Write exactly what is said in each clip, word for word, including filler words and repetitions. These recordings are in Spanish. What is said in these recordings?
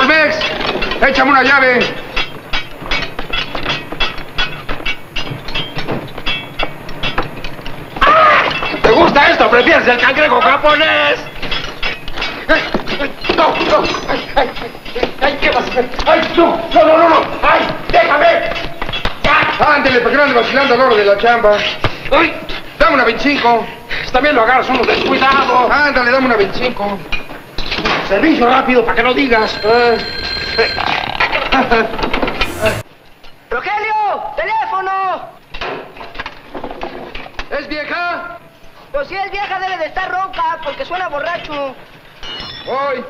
Gasolmex, échame una llave. ¿Te gusta esto? ¿Prefieres el cangrejo japonés? No, no, ay, ay, ay, ay, ¿qué vas a hacer? Ay, no, no, no, no, no, ay, déjame. Ándele, para que no ande vacilando al oro de la chamba. Ay, dame una veinticinco. También lo agarras uno descuidado. Ándale, dame una veinticinco. Servicio rápido, para que no digas. ¡Rogelio! ¡Teléfono! ¿Es vieja? Pues si es vieja debe de estar ronca, porque suena borracho. Voy.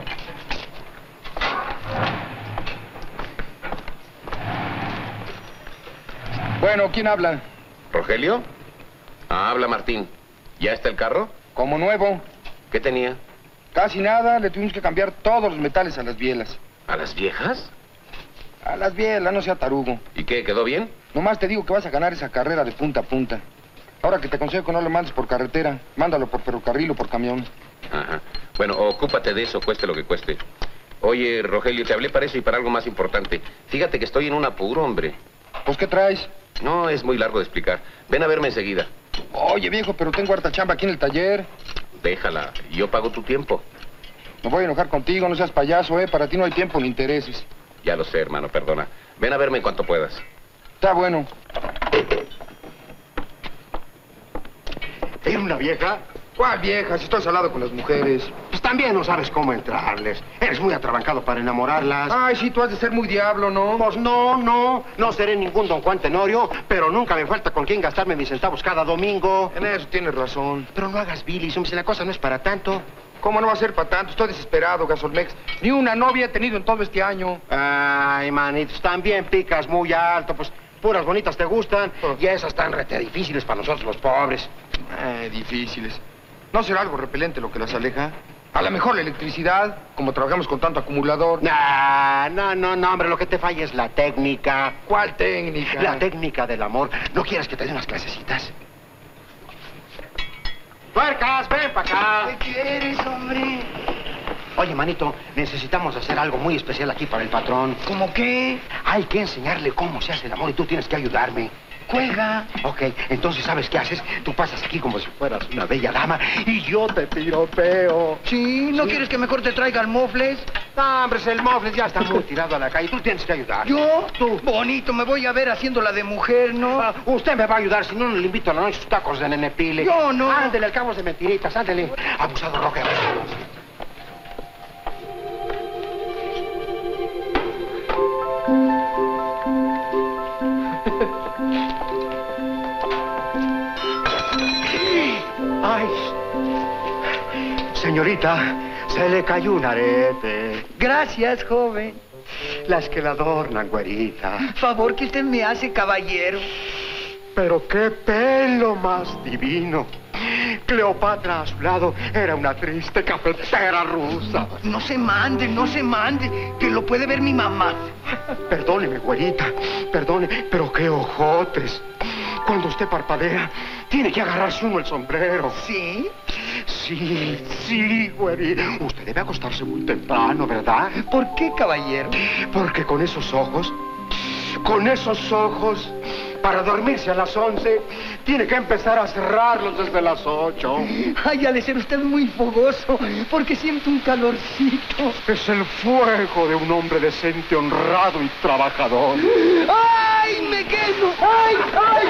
Bueno, ¿quién habla? ¿Rogelio? Ah, habla Martín. ¿Ya está el carro? Como nuevo. ¿Qué tenía? Casi nada, le tuvimos que cambiar todos los metales a las bielas. ¿A las viejas? A las bielas, no sea tarugo. ¿Y qué, quedó bien? Nomás te digo que vas a ganar esa carrera de punta a punta. Ahora que te aconsejo que no lo mandes por carretera, mándalo por ferrocarril o por camión. Ajá. Bueno, ocúpate de eso, cueste lo que cueste. Oye, Rogelio, te hablé para eso y para algo más importante. Fíjate que estoy en un apuro, hombre. Pues, ¿qué traes? No, es muy largo de explicar. Ven a verme enseguida. Oye, viejo, pero tengo harta chamba aquí en el taller. Déjala, yo pago tu tiempo. Me voy a enojar contigo, no seas payaso, ¿eh? Para ti no hay tiempo ni intereses. Ya lo sé, hermano, perdona. Ven a verme en cuanto puedas. Está bueno. ¿Era una vieja? ¿Cuál vieja? Si estoy salado con las mujeres. Pues también no sabes cómo entrarles. Eres muy atrabancado para enamorarlas. Ay, sí, tú has de ser muy diablo, ¿no? Pues no, no. No seré ningún don Juan Tenorio, pero nunca me falta con quién gastarme mis centavos cada domingo. En eso tienes razón. Pero no hagas bilis, hombre, si la cosa no es para tanto. ¿Cómo no va a ser para tanto? Estoy desesperado, Gasolmex. Ni una novia he tenido en todo este año. Ay, manitos, también picas muy alto, pues puras bonitas te gustan. Oh. Y esas tan rete difíciles para nosotros los pobres. Eh, difíciles. ¿No será algo repelente lo que las aleja? A lo mejor la electricidad, como trabajamos con tanto acumulador. No, no, no, no, hombre, lo que te falla es la técnica. ¿Cuál técnica? La técnica del amor. ¿No quieres que te dé unas clasecitas? ¡Puercas, ven para acá! ¿Qué quieres, hombre? Oye, manito, necesitamos hacer algo muy especial aquí para el patrón. ¿Cómo qué? Hay que enseñarle cómo se hace el amor y tú tienes que ayudarme. Cuelga. Ok, entonces, ¿sabes qué haces? Tú pasas aquí como si fueras una bella dama y yo te piropeo. Sí, ¿no Sí. quieres que mejor te traiga el mofles? No, hombre, el mofles ya está muy tirado a la calle. Tú tienes que ayudar. ¿Yo? Tú. Bonito, me voy a ver haciéndola de mujer, ¿no? Ah, usted me va a ayudar, si no, no le invito a la noche sus tacos de nenepile. Yo no. Ándele, al cabo de mentiritas, ándele. Abusado, Rogelio. Ay, señorita, se le cayó un arete. Gracias, joven. Las que la adornan, güerita. Favor que usted me hace, caballero. Pero qué pelo más divino. Cleopatra a su lado era una triste cafetera rusa. No se mande, no se mande, que lo puede ver mi mamá. Perdóneme, güerita, perdone, pero qué ojotes. Cuando usted parpadea, tiene que agarrarse uno el sombrero. ¿Sí? Sí, sí, güerita. Usted debe acostarse muy temprano, ¿verdad? ¿Por qué, caballero? Porque con esos ojos, con esos ojos, para dormirse a las once, tiene que empezar a cerrarlos desde las ocho. Ay, ha de ser usted muy fogoso, porque siento un calorcito. Es el fuego de un hombre decente, honrado y trabajador. ¡Ay, me quedo! ¡Ay, ay!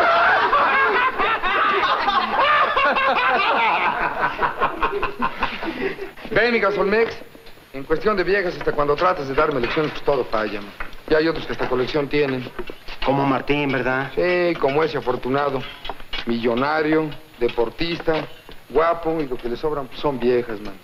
Ven, mi Gasolmex. En cuestión de viejas, hasta cuando tratas de darme lecciones, pues todo falla. Y hay otros que hasta colección tienen. Como Martín, ¿verdad? Sí, como ese afortunado. Millonario, deportista, guapo, y lo que le sobran pues, son viejas, man.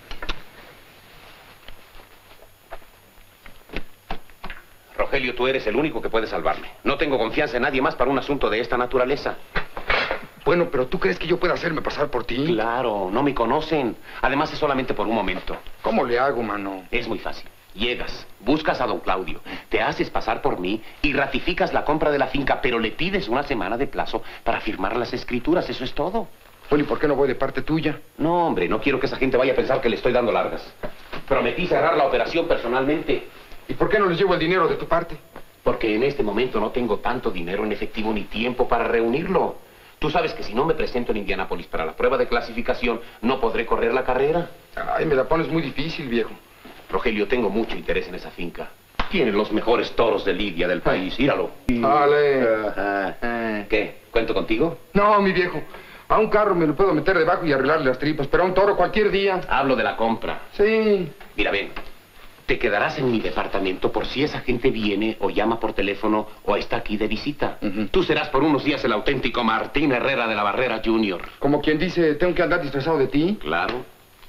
Rogelio, tú eres el único que puede salvarme. No tengo confianza en nadie más para un asunto de esta naturaleza. Bueno, pero ¿tú crees que yo pueda hacerme pasar por ti? Claro, no me conocen. Además, es solamente por un momento. ¿Cómo le hago, mano? Es muy fácil. Llegas, buscas a don Claudio, te haces pasar por mí y ratificas la compra de la finca, pero le pides una semana de plazo para firmar las escrituras. Eso es todo. Bueno, ¿y por qué no voy de parte tuya? No, hombre, no quiero que esa gente vaya a pensar que le estoy dando largas. Prometí cerrar la operación personalmente. ¿Y por qué no les llevo el dinero de tu parte? Porque en este momento no tengo tanto dinero en efectivo ni tiempo para reunirlo. Tú sabes que si no me presento en Indianápolis para la prueba de clasificación, no podré correr la carrera. Ay, me la pones muy difícil, viejo. Rogelio, tengo mucho interés en esa finca. Tiene los mejores toros de lidia del país, míralo. Vale. Uh, ¿Qué? ¿Cuento contigo? No, mi viejo. A un carro me lo puedo meter debajo y arreglarle las tripas, pero a un toro cualquier día. Hablo de la compra. Sí. Mira, ven. Te quedarás en mi departamento por si esa gente viene o llama por teléfono o está aquí de visita. Uh-huh. Tú serás por unos días el auténtico Martín Herrera de la Barrera Junior. Como quien dice, ¿tengo que andar disfrazado de ti? Claro.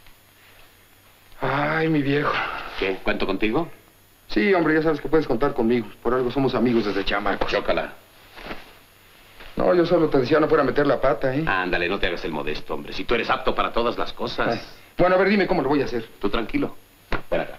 Ay, mi viejo. ¿Qué? ¿Cuento contigo? Sí, hombre, ya sabes que puedes contar conmigo. Por algo somos amigos desde chamacos. Chócala. No, yo solo te decía no fuera a meter la pata, ¿eh? Ándale, no te hagas el modesto, hombre. Si tú eres apto para todas las cosas. Ay. Bueno, a ver, dime cómo lo voy a hacer. Tú tranquilo. Ven acá.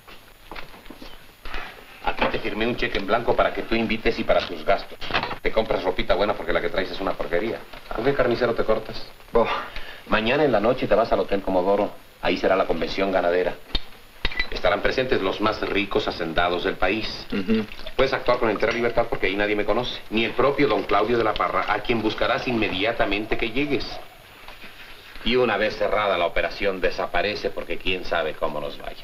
Aquí te firmé un cheque en blanco para que tú invites y para tus gastos. Te compras ropita buena porque la que traes es una porquería. ¿Con qué carnicero te cortas? Oh. Mañana en la noche te vas al Hotel Comodoro. Ahí será la convención ganadera. Estarán presentes los más ricos hacendados del país. Uh-huh. Puedes actuar con entera libertad porque ahí nadie me conoce. Ni el propio don Claudio de la Parra, a quien buscarás inmediatamente que llegues. Y una vez cerrada la operación, desaparece porque quién sabe cómo nos vaya.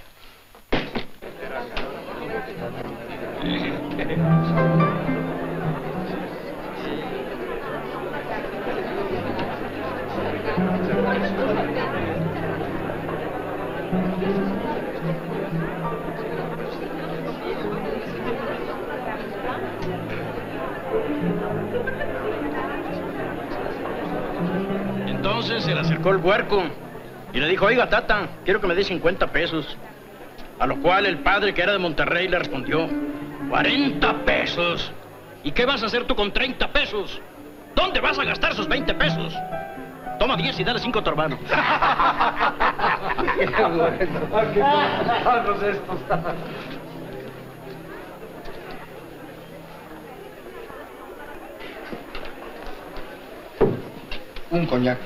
Entonces se le acercó el huerco y le dijo, oiga, tata, quiero que me dé cincuenta pesos. A lo cual el padre, que era de Monterrey, le respondió, cuarenta pesos. ¿Y qué vas a hacer tú con treinta pesos? ¿Dónde vas a gastar esos veinte pesos? Toma diez y dale cinco a tu hermano. Qué bueno. Qué malos estos. Un coñac.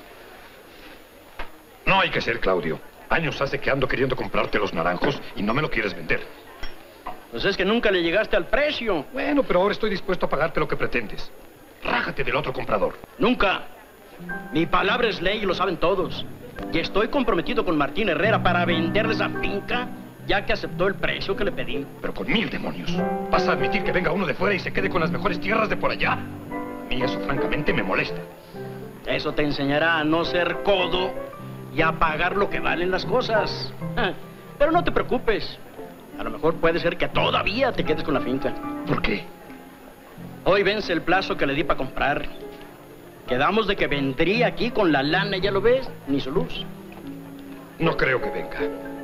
No hay que ser, Claudio. Años hace que ando queriendo comprarte los naranjos y no me lo quieres vender. Pues es que nunca le llegaste al precio. Bueno, pero ahora estoy dispuesto a pagarte lo que pretendes. Rájate del otro comprador. Nunca. Mi palabra es ley y lo saben todos. Y estoy comprometido con Martín Herrera para venderle esa finca, ya que aceptó el precio que le pedí. Pero con mil demonios. ¿Vas a admitir que venga uno de fuera y se quede con las mejores tierras de por allá? A mí eso francamente me molesta. Eso te enseñará a no ser codo y a pagar lo que valen las cosas. Pero no te preocupes. A lo mejor puede ser que todavía te quedes con la finca. ¿Por qué? Hoy vence el plazo que le di para comprar. Quedamos de que vendría aquí con la lana, ya lo ves, ni su luz. No creo que venga.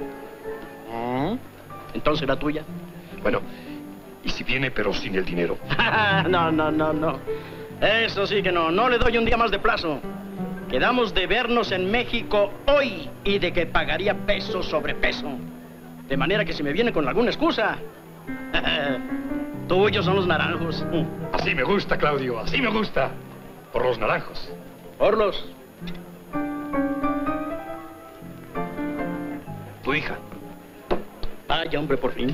Entonces será tuya. Bueno, ¿y si viene pero sin el dinero? No, no, no, no. Eso sí que no. No le doy un día más de plazo. Quedamos de vernos en México hoy y de que pagaría peso sobre peso. De manera que si me viene con alguna excusa, tuyos son los naranjos. Así me gusta, Claudio, así me gusta. Por los naranjos. Por los. Tu hija. Ay, hombre, por fin.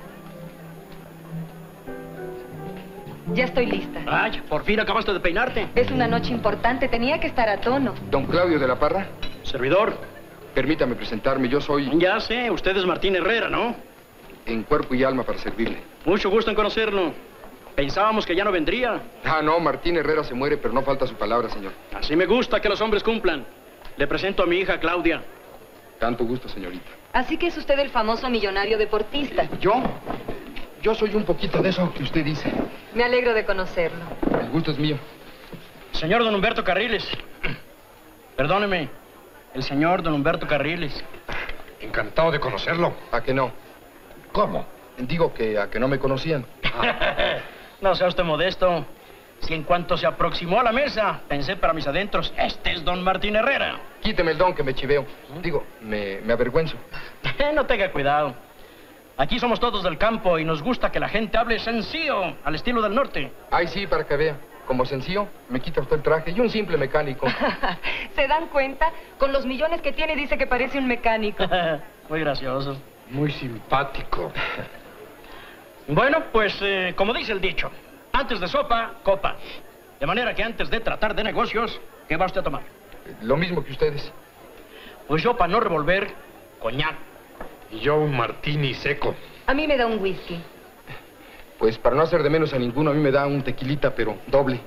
Ya estoy lista. Ay, por fin acabaste de peinarte. Es una noche importante, tenía que estar a tono. Don Claudio de la Parra, Servidor. permítame presentarme. Yo soy Ya sé, usted es Martín Herrera, ¿no? en cuerpo y alma para servirle. Mucho gusto en conocerlo. Pensábamos que ya no vendría. Ah, no, Martín Herrera se muere, pero no falta su palabra, señor. Así me gusta que los hombres cumplan. Le presento a mi hija Claudia. Tanto gusto, señorita. Así que es usted el famoso millonario deportista. ¿Yo? Yo soy un poquito de eso que usted dice. Me alegro de conocerlo. El gusto es mío. Señor don Humberto Carriles. Perdóneme. El señor don Humberto Carriles. Encantado de conocerlo. ¿A que no? ¿Cómo? Digo que a que no me conocían. No sea usted modesto. Si en cuanto se aproximó a la mesa, pensé para mis adentros, este es don Martín Herrera. Quíteme el don que me chiveo. Digo, me, me avergüenzo. No tenga cuidado. Aquí somos todos del campo y nos gusta que la gente hable sencillo, al estilo del norte. Ay, sí, para que vea. Como sencillo, me quita usted el traje y un simple mecánico. ¿Se dan cuenta? Con los millones que tiene dice que parece un mecánico. Muy gracioso. Muy simpático. Bueno, pues, eh, como dice el dicho, antes de sopa, copa. De manera que antes de tratar de negocios, ¿qué va usted a tomar? Lo mismo que ustedes. Pues yo, para no revolver, coñac. Y yo un martini seco. A mí me da un whisky. Pues para no hacer de menos a ninguno, a mí me da un tequilita, pero doble.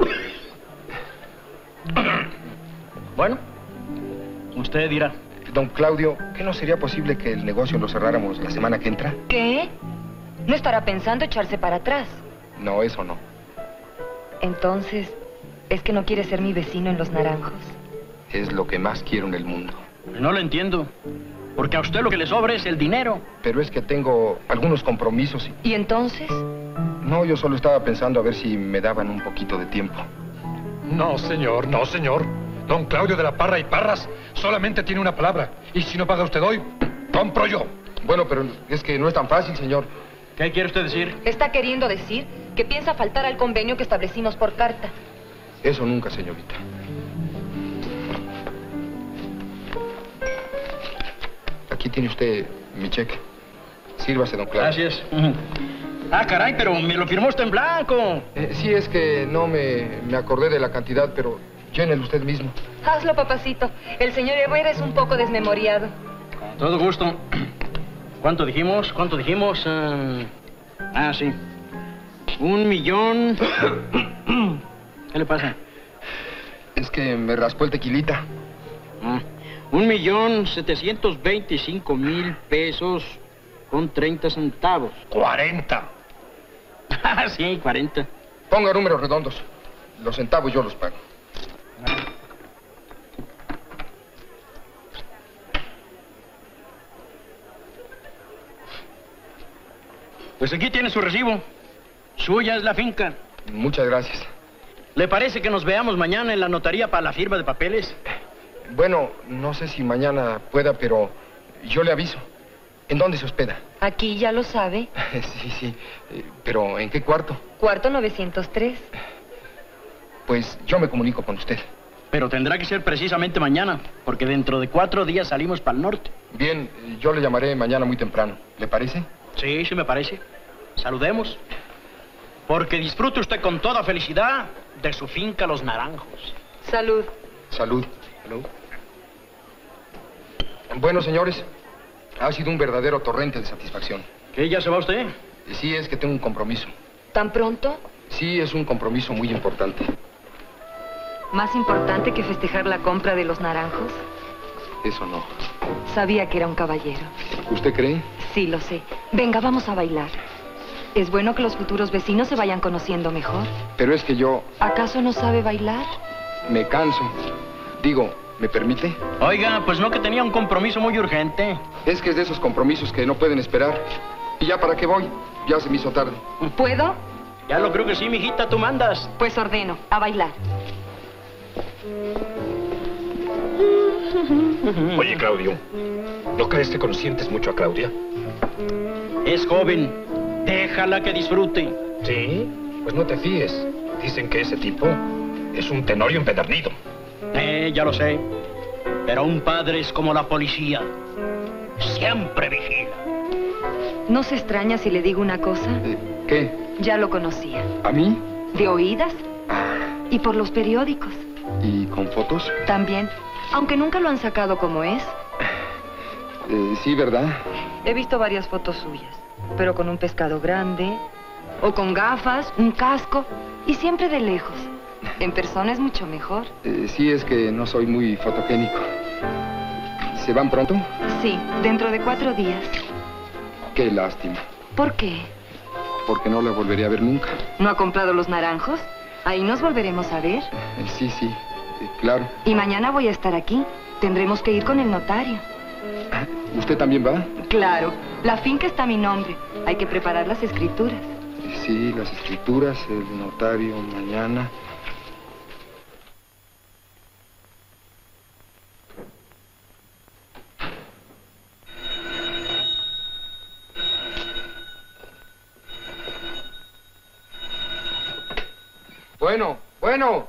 Bueno, usted dirá. Don Claudio, ¿qué no sería posible que el negocio lo cerráramos la semana que entra? ¿Qué? ¿No estará pensando echarse para atrás? No, eso no. Entonces, ¿es que no quiere ser mi vecino en Los Naranjos? Es lo que más quiero en el mundo. No lo entiendo. Porque a usted lo que le sobra es el dinero. Pero es que tengo algunos compromisos y... ¿Y entonces? No, yo solo estaba pensando a ver si me daban un poquito de tiempo. No, señor, no, señor. Don Claudio de la Parra y Parras solamente tiene una palabra. Y si no paga usted hoy, compro yo. Bueno, pero es que no es tan fácil, señor. ¿Qué quiere usted decir? Está queriendo decir que piensa faltar al convenio que establecimos por carta. Eso nunca, señorita. Aquí tiene usted mi cheque. Sírvase, don Claudio. Gracias. Ah, caray, pero me lo firmó usted en blanco. Eh, sí, es que no me, me acordé de la cantidad, pero llénelo usted mismo. Hazlo, papacito. El señor Herrera es un poco desmemoriado. Con todo gusto. ¿Cuánto dijimos? ¿Cuánto dijimos? Uh... Ah, sí. Un millón... ¿Qué le pasa? Es que me raspó el tequilita. Ah, un millón setecientos veinticinco mil pesos con treinta centavos. ¡Cuarenta! Ah, sí, cuarenta. Ponga números redondos. Los centavos yo los pago. Pues aquí tiene su recibo. Suya es la finca. Muchas gracias. ¿Le parece que nos veamos mañana en la notaría para la firma de papeles? Bueno, no sé si mañana pueda, pero yo le aviso. ¿En dónde se hospeda? Aquí ya lo sabe. Sí, sí. Eh, ¿Pero en qué cuarto? Cuarto novecientos tres. Pues yo me comunico con usted. Pero tendrá que ser precisamente mañana, porque dentro de cuatro días salimos para el norte. Bien, yo le llamaré mañana muy temprano. ¿Le parece? Sí, sí me parece. Saludemos. Porque disfrute usted con toda felicidad de su finca Los Naranjos. Salud. Salud. Salud. Bueno, señores, ha sido un verdadero torrente de satisfacción. ¿Qué, ya se va usted? Sí, es que tengo un compromiso. ¿Tan pronto? Sí, es un compromiso muy importante. ¿Más importante que festejar la compra de Los Naranjos? Eso no. Sabía que era un caballero. ¿Usted cree? Sí, lo sé. Venga, vamos a bailar. Es bueno que los futuros vecinos se vayan conociendo mejor. Pero es que yo ¿Acaso no sabe bailar? me canso. Digo, ¿me permite? Oiga, pues no que tenía un compromiso muy urgente. Es que es de esos compromisos que no pueden esperar. ¿Y ya para qué voy? Ya se me hizo tarde. ¿Puedo? Ya lo creo que sí, mijita, tú mandas. Pues ordeno, a bailar. Oye, Claudio, ¿no crees que consientes mucho a Claudia? Es joven. Déjala que disfrute. Sí, pues no te fíes. Dicen que ese tipo es un tenorio empedernido. Eh, ya lo sé. Pero un padre es como la policía. Siempre vigila. ¿No se extraña si le digo una cosa? Eh, ¿Qué? Ya lo conocía. ¿A mí? ¿De oídas? Ah, Y por los periódicos. ¿y con fotos? También. Aunque nunca lo han sacado como es. Eh, sí, ¿verdad? He visto varias fotos suyas. Pero con un pescado grande. O con gafas, un casco. Y siempre de lejos. En persona es mucho mejor. Eh, sí, es que no soy muy fotogénico. ¿Se van pronto? Sí, dentro de cuatro días. Qué lástima. ¿Por qué? Porque no la volveré a ver nunca. ¿No ha comprado los naranjos? Ahí nos volveremos a ver. Eh, sí, sí, eh, claro. Y mañana voy a estar aquí. Tendremos que ir con el notario. ¿Usted también va? Claro, la finca está a mi nombre. Hay que preparar las escrituras. Eh, Sí, las escrituras, el notario, mañana. Bueno, bueno.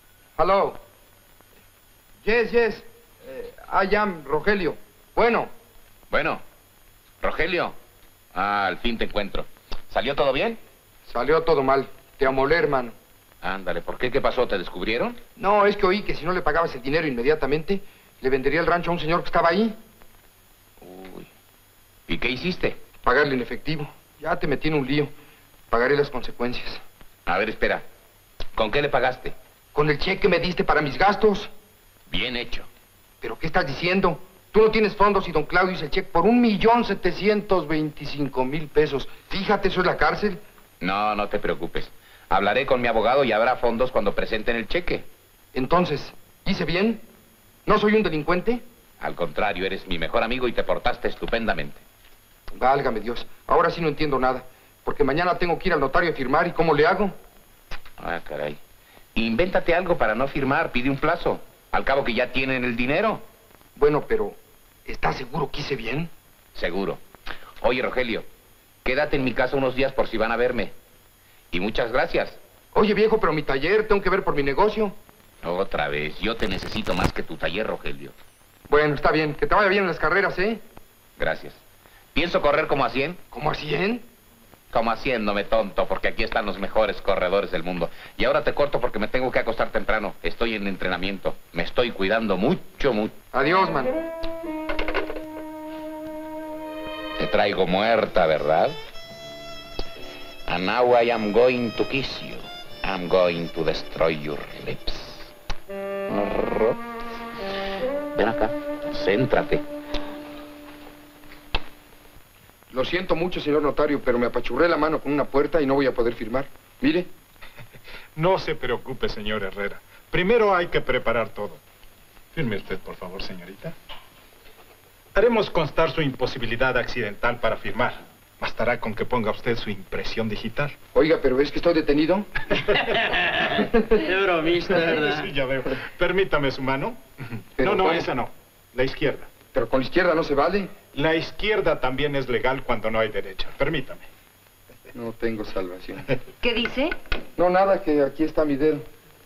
Hello. Yes, yes. Eh, I am Rogelio. Bueno, Bueno, Rogelio. Ah, al fin te encuentro. ¿Salió todo bien? Salió todo mal. Te amolé, hermano. Ándale, ¿por qué? ¿Qué pasó? ¿Te descubrieron? No, es que oí que si no le pagabas el dinero inmediatamente, le vendería el rancho a un señor que estaba ahí. Uy. ¿Y qué hiciste? Pagarle en efectivo. Ya te metí en un lío. Pagaré las consecuencias. A ver, espera. ¿Con qué le pagaste? Con el cheque que me diste para mis gastos. Bien hecho. ¿Pero qué estás diciendo? Tú no tienes fondos y don Claudio hizo el cheque por un millón setecientos veinticinco mil pesos. Fíjate, eso es la cárcel. No, no te preocupes. Hablaré con mi abogado y habrá fondos cuando presenten el cheque. Entonces, ¿hice bien? ¿No soy un delincuente? Al contrario, eres mi mejor amigo y te portaste estupendamente. Válgame Dios. Ahora sí no entiendo nada. Porque mañana tengo que ir al notario a firmar. ¿Y cómo le hago? Ah, caray. Invéntate algo para no firmar. Pide un plazo. Al cabo que ya tienen el dinero. Bueno, pero ¿estás seguro que hice bien? Seguro. Oye, Rogelio, quédate en mi casa unos días por si van a verme. Y muchas gracias. Oye, viejo, pero mi taller, tengo que ver por mi negocio. Otra vez, yo te necesito más que tu taller, Rogelio. Bueno, está bien. Que te vaya bien en las carreras, ¿eh? Gracias. Pienso correr como a cien. ¿Cómo a cien? Como haciéndome tonto, porque aquí están los mejores corredores del mundo. Y ahora te corto porque me tengo que acostar temprano. Estoy en entrenamiento. Me estoy cuidando mucho, mucho. Adiós, man. Te traigo muerta, ¿verdad? And now I am going to kiss you. I'm going to destroy your lips. Ven acá, céntrate. Lo siento mucho, señor notario, pero me apachurré la mano con una puerta y no voy a poder firmar. Mire. No se preocupe, señor Herrera. Primero hay que preparar todo. Firme usted, por favor, señorita. Haremos constar su imposibilidad accidental para firmar. Bastará con que ponga usted su impresión digital. Oiga, pero ¿es que estoy detenido? Qué bromista, ¿verdad? Sí, ya veo. Permítame su mano. Pero no, no, ¿cómo? esa no. La izquierda. Pero con la izquierda no se vale. La izquierda también es legal cuando no hay derecha. Permítame. No tengo salvación. ¿Qué dice? No, nada, que aquí está mi dedo.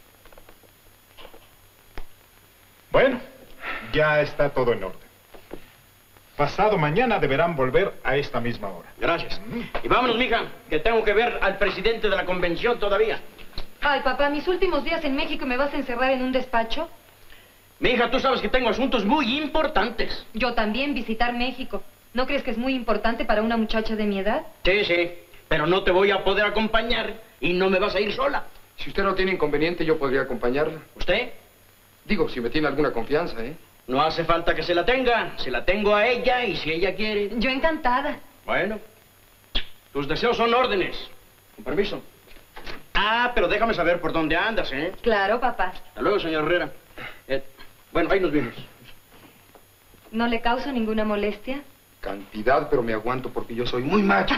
Bueno, ya está todo en orden. Pasado mañana deberán volver a esta misma hora. Gracias. Y vámonos, mija, que tengo que ver al presidente de la convención todavía. Ay, papá, mis últimos días en México me vas a encerrar en un despacho. Mija, tú sabes que tengo asuntos muy importantes. Yo también visitar México. ¿No crees que es muy importante para una muchacha de mi edad? Sí, sí, pero no te voy a poder acompañar y no me vas a ir sola. Si usted no tiene inconveniente, yo podría acompañarla. ¿Usted? Digo, si me tiene alguna confianza, ¿eh? No hace falta que se la tenga. Se la tengo a ella y si ella quiere... Yo encantada. Bueno, tus deseos son órdenes. Con permiso. Ah, pero déjame saber por dónde andas, ¿eh? Claro, papá. Hasta luego, señor Herrera. Eh, bueno, ahí nos vemos. ¿No le causo ninguna molestia? Cantidad, pero me aguanto porque yo soy muy macho.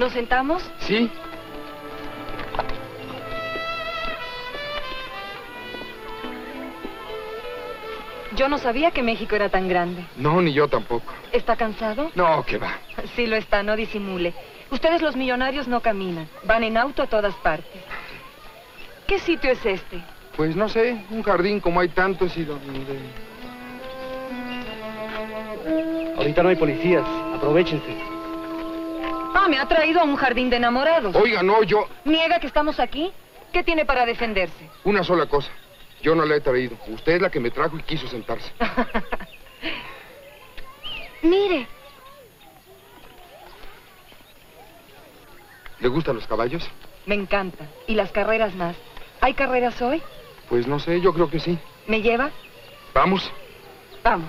¿Nos sentamos? Sí. Yo no sabía que México era tan grande. No, ni yo tampoco. ¿Está cansado? No, que va. Sí lo está, no disimule. Ustedes los millonarios no caminan. Van en auto a todas partes. ¿Qué sitio es este? Pues no sé, un jardín como hay tantos y donde... Ahorita no hay policías. Aprovechense. Ah, me ha traído a un jardín de enamorados. Oiga, no, yo... ¿Niega que estamos aquí? ¿Qué tiene para defenderse? Una sola cosa. Yo no la he traído. Usted es la que me trajo y quiso sentarse. Mire. ¿Le gustan los caballos? Me encantan. Y las carreras más. ¿Hay carreras hoy? Pues no sé, yo creo que sí. ¿Me lleva? Vamos. Vamos.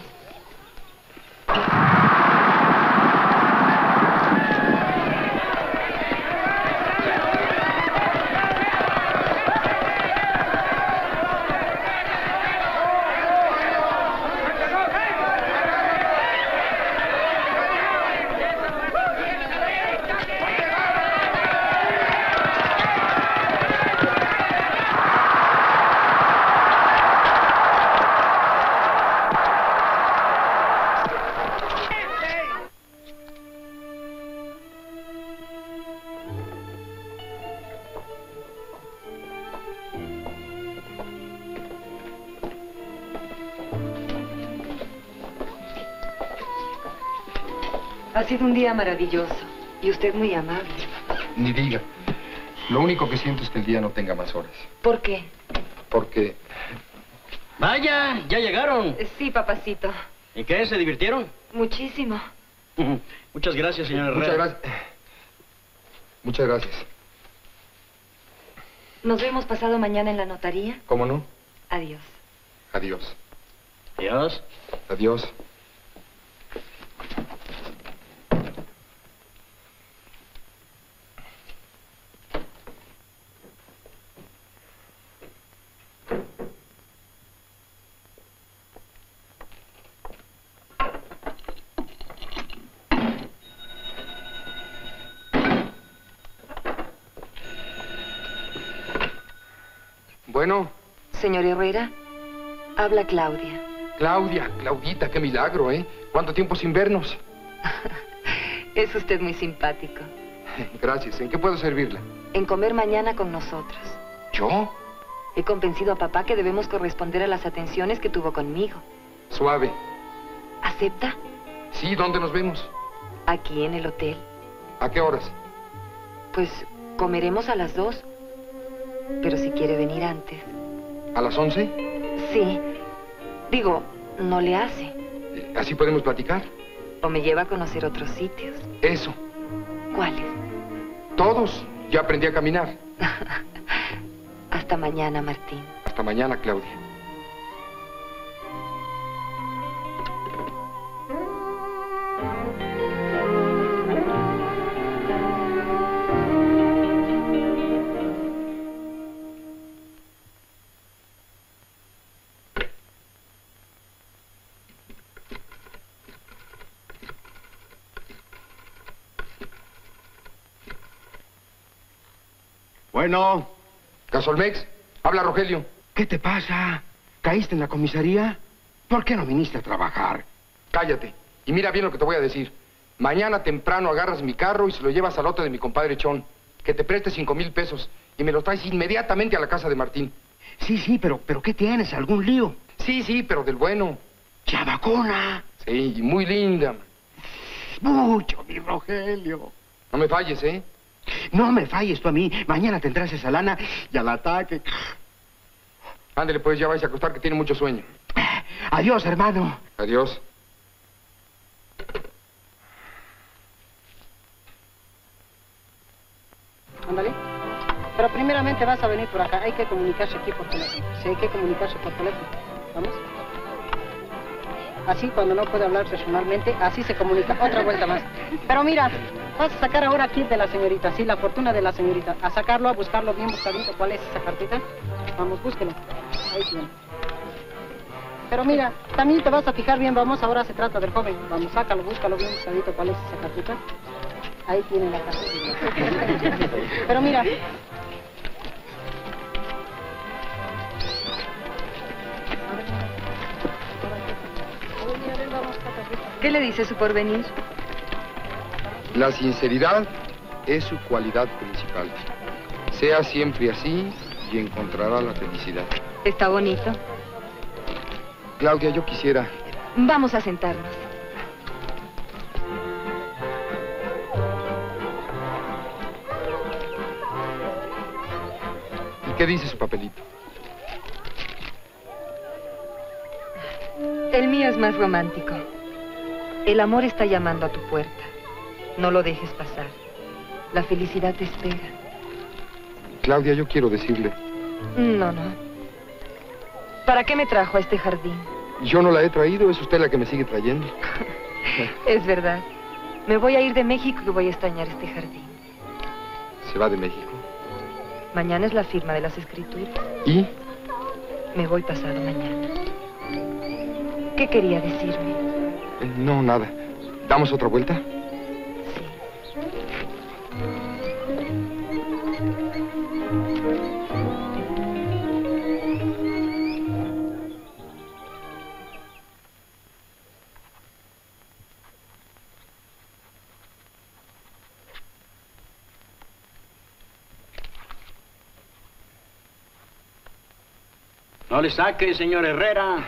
Ha sido un día maravilloso. Y usted muy amable. Ni diga. Lo único que siento es que el día no tenga más horas. ¿Por qué? Porque... Vaya, ya llegaron. Sí, papacito. ¿Y qué? ¿Se divirtieron? Muchísimo. Muchas gracias, señor Herrera. Muchas gracias. Muchas gracias. ¿Nos vemos pasado mañana en la notaría? ¿Cómo no? Adiós. Adiós. Adiós. Adiós. Bueno. Señor Herrera, habla Claudia. Claudia, Claudita, qué milagro, ¿eh? ¿Cuánto tiempo sin vernos? Es usted muy simpático. Gracias. ¿En qué puedo servirla? En comer mañana con nosotros. ¿Yo? He convencido a papá que debemos corresponder a las atenciones que tuvo conmigo. Suave. ¿Acepta? Sí, ¿dónde nos vemos? Aquí en el hotel. ¿A qué horas? Pues comeremos a las dos. Pero si quiere venir antes. ¿A las once? Sí. Digo, no le hace. ¿Así podemos platicar? O me lleva a conocer otros sitios. Eso. ¿Cuáles? Todos. Ya aprendí a caminar. Hasta mañana, Martín. Hasta mañana, Claudia. Bueno. Gasolmex, habla Rogelio. ¿Qué te pasa? ¿Caíste en la comisaría? ¿Por qué no viniste a trabajar? Cállate. Y mira bien lo que te voy a decir. Mañana temprano agarras mi carro y se lo llevas al lote de mi compadre Chón. Que te preste cinco mil pesos y me lo traes inmediatamente a la casa de Martín. Sí, sí, pero, pero ¿qué tienes? ¿Algún lío? Sí, sí, pero del bueno. ¡Chavacona! Sí, y muy linda. Mucho, mi Rogelio. No me falles, ¿eh? No me falles tú a mí. Mañana tendrás esa lana y al ataque. Ándale, pues, ya vais a acostar que tiene mucho sueño. Adiós, hermano. Adiós. Ándale. Pero primeramente vas a venir por acá. Hay que comunicarse aquí por teléfono. Sí, hay que comunicarse por teléfono. ¿Vamos? Así, cuando no puede hablar personalmente, así se comunica. Otra vuelta más. Pero mira, vas a sacar ahora aquí de la señorita, sí, la fortuna de la señorita. A sacarlo, a buscarlo bien buscadito. ¿Cuál es esa cartita? Vamos, búsquelo. Ahí tiene. Pero mira, también te vas a fijar bien, vamos, ahora se trata del joven. Vamos, sácalo, búscalo bien buscadito. ¿Cuál es esa cartita? Ahí tiene la cartita. Pero mira. ¿Qué le dice su porvenir? La sinceridad es su cualidad principal. Sea siempre así y encontrará la felicidad. Está bonito. Claudia, yo quisiera... Vamos a sentarnos. ¿Y qué dice su papelito? El mío es más romántico. El amor está llamando a tu puerta. No lo dejes pasar. La felicidad te espera. Claudia, yo quiero decirle... No, no. ¿Para qué me trajo a este jardín? Yo no la he traído, es usted la que me sigue trayendo. Es verdad. Me voy a ir de México y voy a extrañar este jardín. ¿Se va de México? Mañana es la firma de las escrituras. ¿Y? Me voy pasado mañana. ¿Qué quería decirme? Eh, no, nada. ¿Damos otra vuelta? Sí. No le saque, señor Herrera.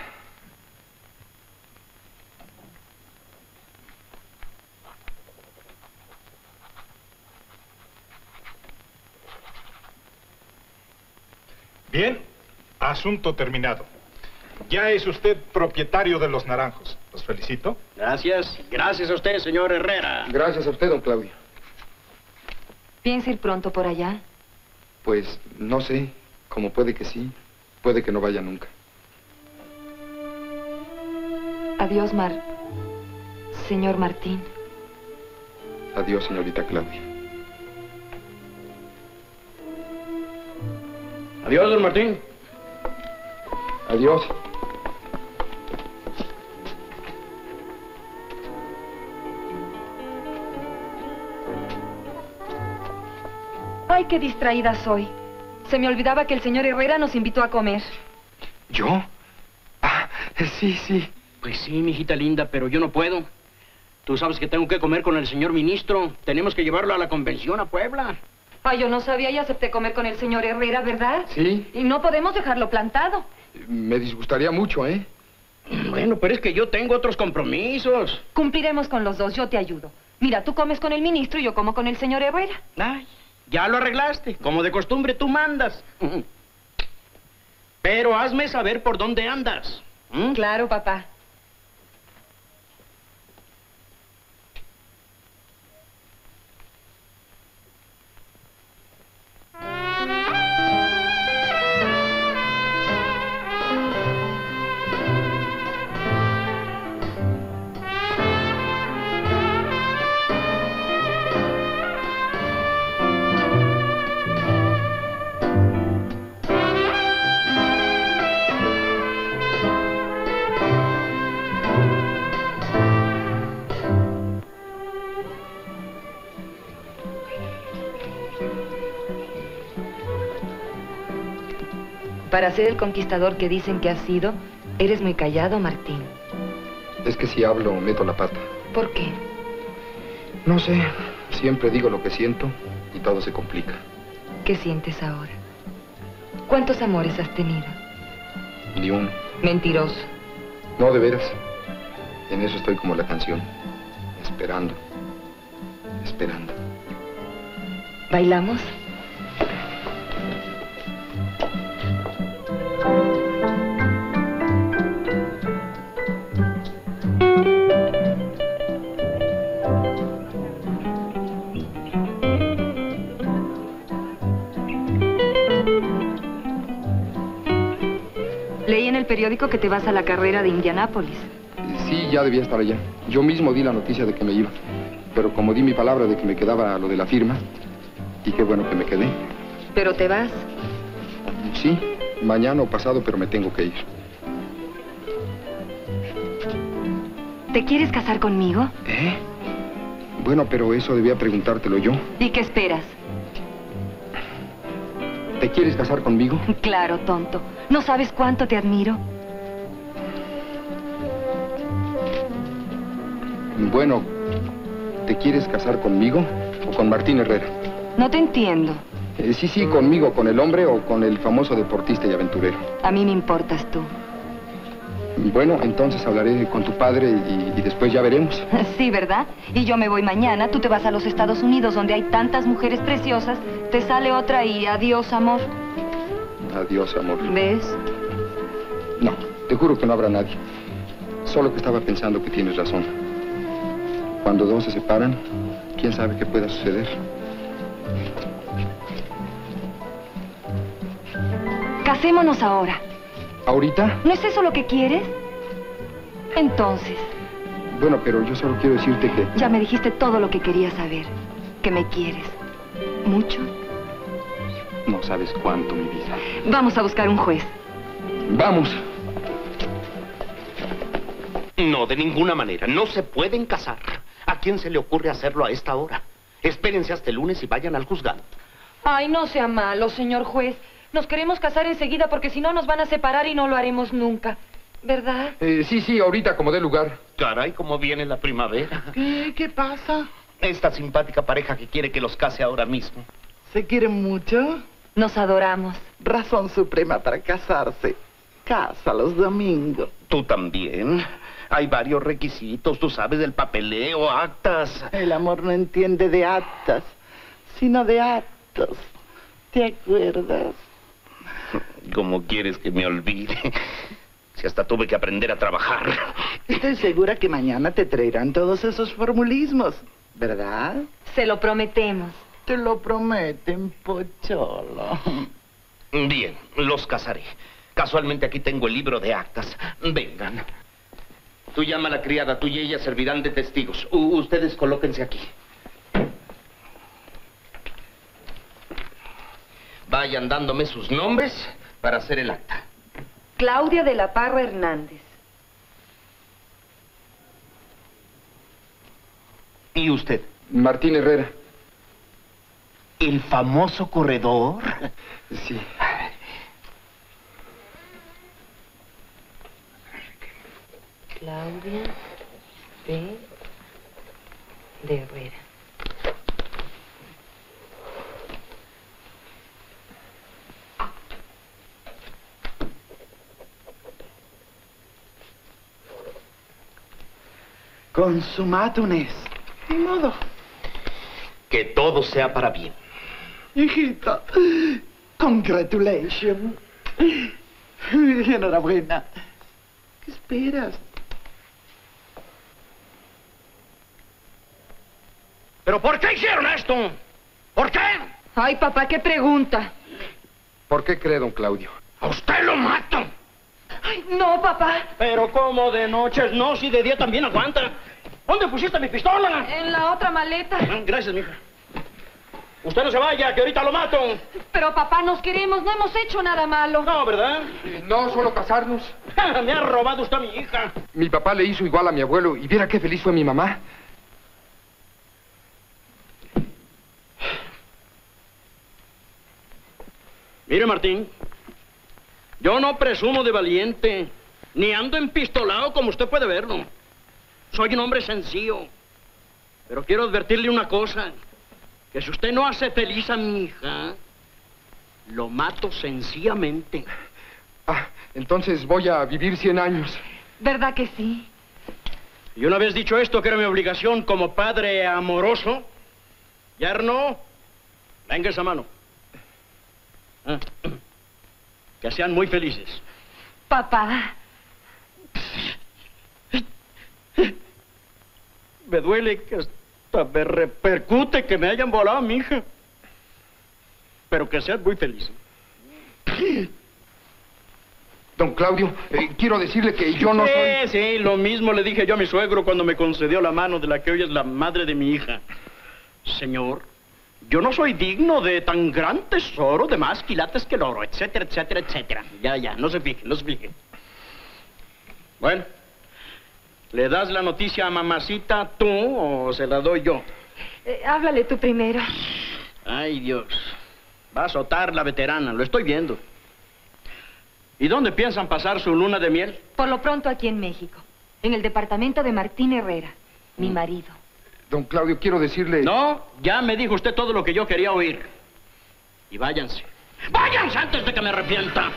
Bien, asunto terminado. Ya es usted propietario de los naranjos. Los felicito. Gracias. Gracias a usted, señor Herrera. Gracias a usted, don Claudio. ¿Piensa ir pronto por allá? Pues, no sé. Como puede que sí, puede que no vaya nunca. Adiós, Mar... Señor Martín. Adiós, señorita Claudia. Adiós, don Martín. Adiós. Ay, qué distraída soy. Se me olvidaba que el señor Herrera nos invitó a comer. ¿Yo? Ah, sí, sí. Pues sí, mijita linda, pero yo no puedo. Tú sabes que tengo que comer con el señor ministro. Tenemos que llevarlo a la convención a Puebla. Ay, yo no sabía y acepté comer con el señor Herrera, ¿verdad? Sí. Y no podemos dejarlo plantado. Me disgustaría mucho, ¿eh? Bueno, pero es que yo tengo otros compromisos. Cumpliremos con los dos, yo te ayudo. Mira, tú comes con el ministro y yo como con el señor Herrera. Ay, ya lo arreglaste. Como de costumbre, tú mandas. Pero hazme saber por dónde andas. ¿Mm? Claro, papá. Para ser el conquistador que dicen que has sido, eres muy callado, Martín. Es que si hablo, meto la pata. ¿Por qué? No sé. Siempre digo lo que siento y todo se complica. ¿Qué sientes ahora? ¿Cuántos amores has tenido? Ni uno. Mentiroso. No, de veras. En eso estoy como la canción. Esperando. Esperando. ¿Bailamos? Leí en el periódico que te vas a la carrera de Indianápolis. Sí, ya debía estar allá. Yo mismo di la noticia de que me iba. Pero como di mi palabra de que me quedaba lo de la firma, y qué bueno que me quedé. ¿Pero te vas? Sí, mañana o pasado, pero me tengo que ir. ¿Te quieres casar conmigo? ¿Eh? Bueno, pero eso debía preguntártelo yo. ¿Y qué esperas? ¿Te quieres casar conmigo? Claro, tonto. ¿No sabes cuánto te admiro? Bueno, ¿te quieres casar conmigo o con Martín Herrera? No te entiendo. Eh, sí, sí, conmigo, con el hombre o con el famoso deportista y aventurero. A mí me importas tú. Bueno, entonces hablaré con tu padre y, y después ya veremos. Sí, ¿verdad? Y yo me voy mañana, tú te vas a los Estados Unidos, donde hay tantas mujeres preciosas. Te sale otra y adiós, amor. Adiós, amor. ¿Ves? No, te juro que no habrá nadie. Solo que estaba pensando que tienes razón. Cuando dos se separan, quién sabe qué pueda suceder. Casémonos ahora. ¿Ahorita? ¿No es eso lo que quieres? Entonces, Bueno, pero yo solo quiero decirte que... ya me dijiste todo lo que quería saber. Que me quieres. ¿Mucho? No sabes cuánto, mi vida. Vamos a buscar un juez. ¡Vamos! No, de ninguna manera. No se pueden casar. ¿A quién se le ocurre hacerlo a esta hora? Espérense hasta el lunes y vayan al juzgado. Ay, no sea malo, señor juez. Nos queremos casar enseguida porque si no nos van a separar y no lo haremos nunca. ¿Verdad? Eh, sí, sí, ahorita como dé lugar. Caray, cómo viene la primavera. ¿Qué? ¿Qué pasa? Esta simpática pareja que quiere que los case ahora mismo. ¿Se quieren mucho? Nos adoramos. Razón suprema para casarse. Casa los domingos. Tú también. Hay varios requisitos, tú sabes, del papeleo, actas. El amor no entiende de actas, sino de actos. ¿Te acuerdas? ¿Cómo quieres que me olvide? Si hasta tuve que aprender a trabajar. Estoy segura que mañana te traerán todos esos formulismos, ¿verdad? Se lo prometemos. Te lo prometen, Pocholo. Bien, los casaré. Casualmente aquí tengo el libro de actas. Vengan. Tú llama a la criada, tú y ella servirán de testigos. U- ustedes colóquense aquí. Vayan dándome sus nombres para hacer el acta. Claudia de la Parra Hernández. ¿Y usted? Martín Herrera. ¿El famoso corredor? Sí. Claudia de, de Herrera. Consumatunes. Ni modo. Que todo sea para bien. Hijita, congratulations. Enhorabuena. ¿Qué esperas? ¿Pero por qué hicieron esto? ¿Por qué? Ay, papá, qué pregunta. ¿Por qué cree, don Claudio? ¡A usted lo mato! Ay, no, papá. Pero como de noches no, si de día también aguanta. ¿Dónde pusiste mi pistola? En la otra maleta. Ah, gracias, mija. Usted no se vaya, que ahorita lo mato. Pero, papá, nos queremos, no hemos hecho nada malo. No, ¿verdad? Eh, no, solo casarnos. Me ha robado usted a mi hija. Mi papá le hizo igual a mi abuelo y viera qué feliz fue mi mamá. Mire, Martín, yo no presumo de valiente, ni ando empistolado como usted puede verlo. Soy un hombre sencillo. Pero quiero advertirle una cosa, que si usted no hace feliz a mi hija, lo mato sencillamente. Ah, entonces voy a vivir cien años. ¿Verdad que sí? Y una vez dicho esto, que era mi obligación como padre amoroso, yerno, venga esa mano. Ah, que sean muy felices. Papá. Me duele que hasta me repercute que me hayan volado a mi hija. Pero que sean muy felices. Don Claudio, eh, quiero decirle que yo no sí, soy... Sí, lo mismo le dije yo a mi suegro cuando me concedió la mano de la que hoy es la madre de mi hija. Señor, yo no soy digno de tan gran tesoro, de más quilates que el oro, etcétera, etcétera, etcétera. Ya, ya, no se fije, no se fije. Bueno, ¿Le das la noticia a mamacita tú o se la doy yo? Eh, háblale tú primero. Ay, Dios. Va a azotar la veterana, lo estoy viendo. ¿Y dónde piensan pasar su luna de miel? Por lo pronto aquí en México, en el departamento de Martín Herrera, mi marido. Don Claudio, quiero decirle... No, ya me dijo usted todo lo que yo quería oír. Y váyanse. ¡Váyanse antes de que me arrepienta!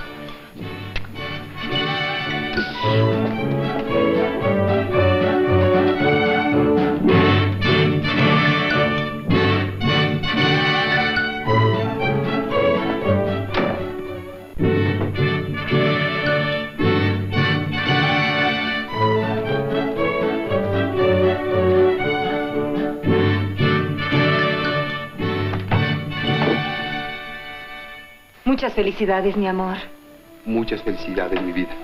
Muchas felicidades, mi amor. Muchas felicidades, mi vida.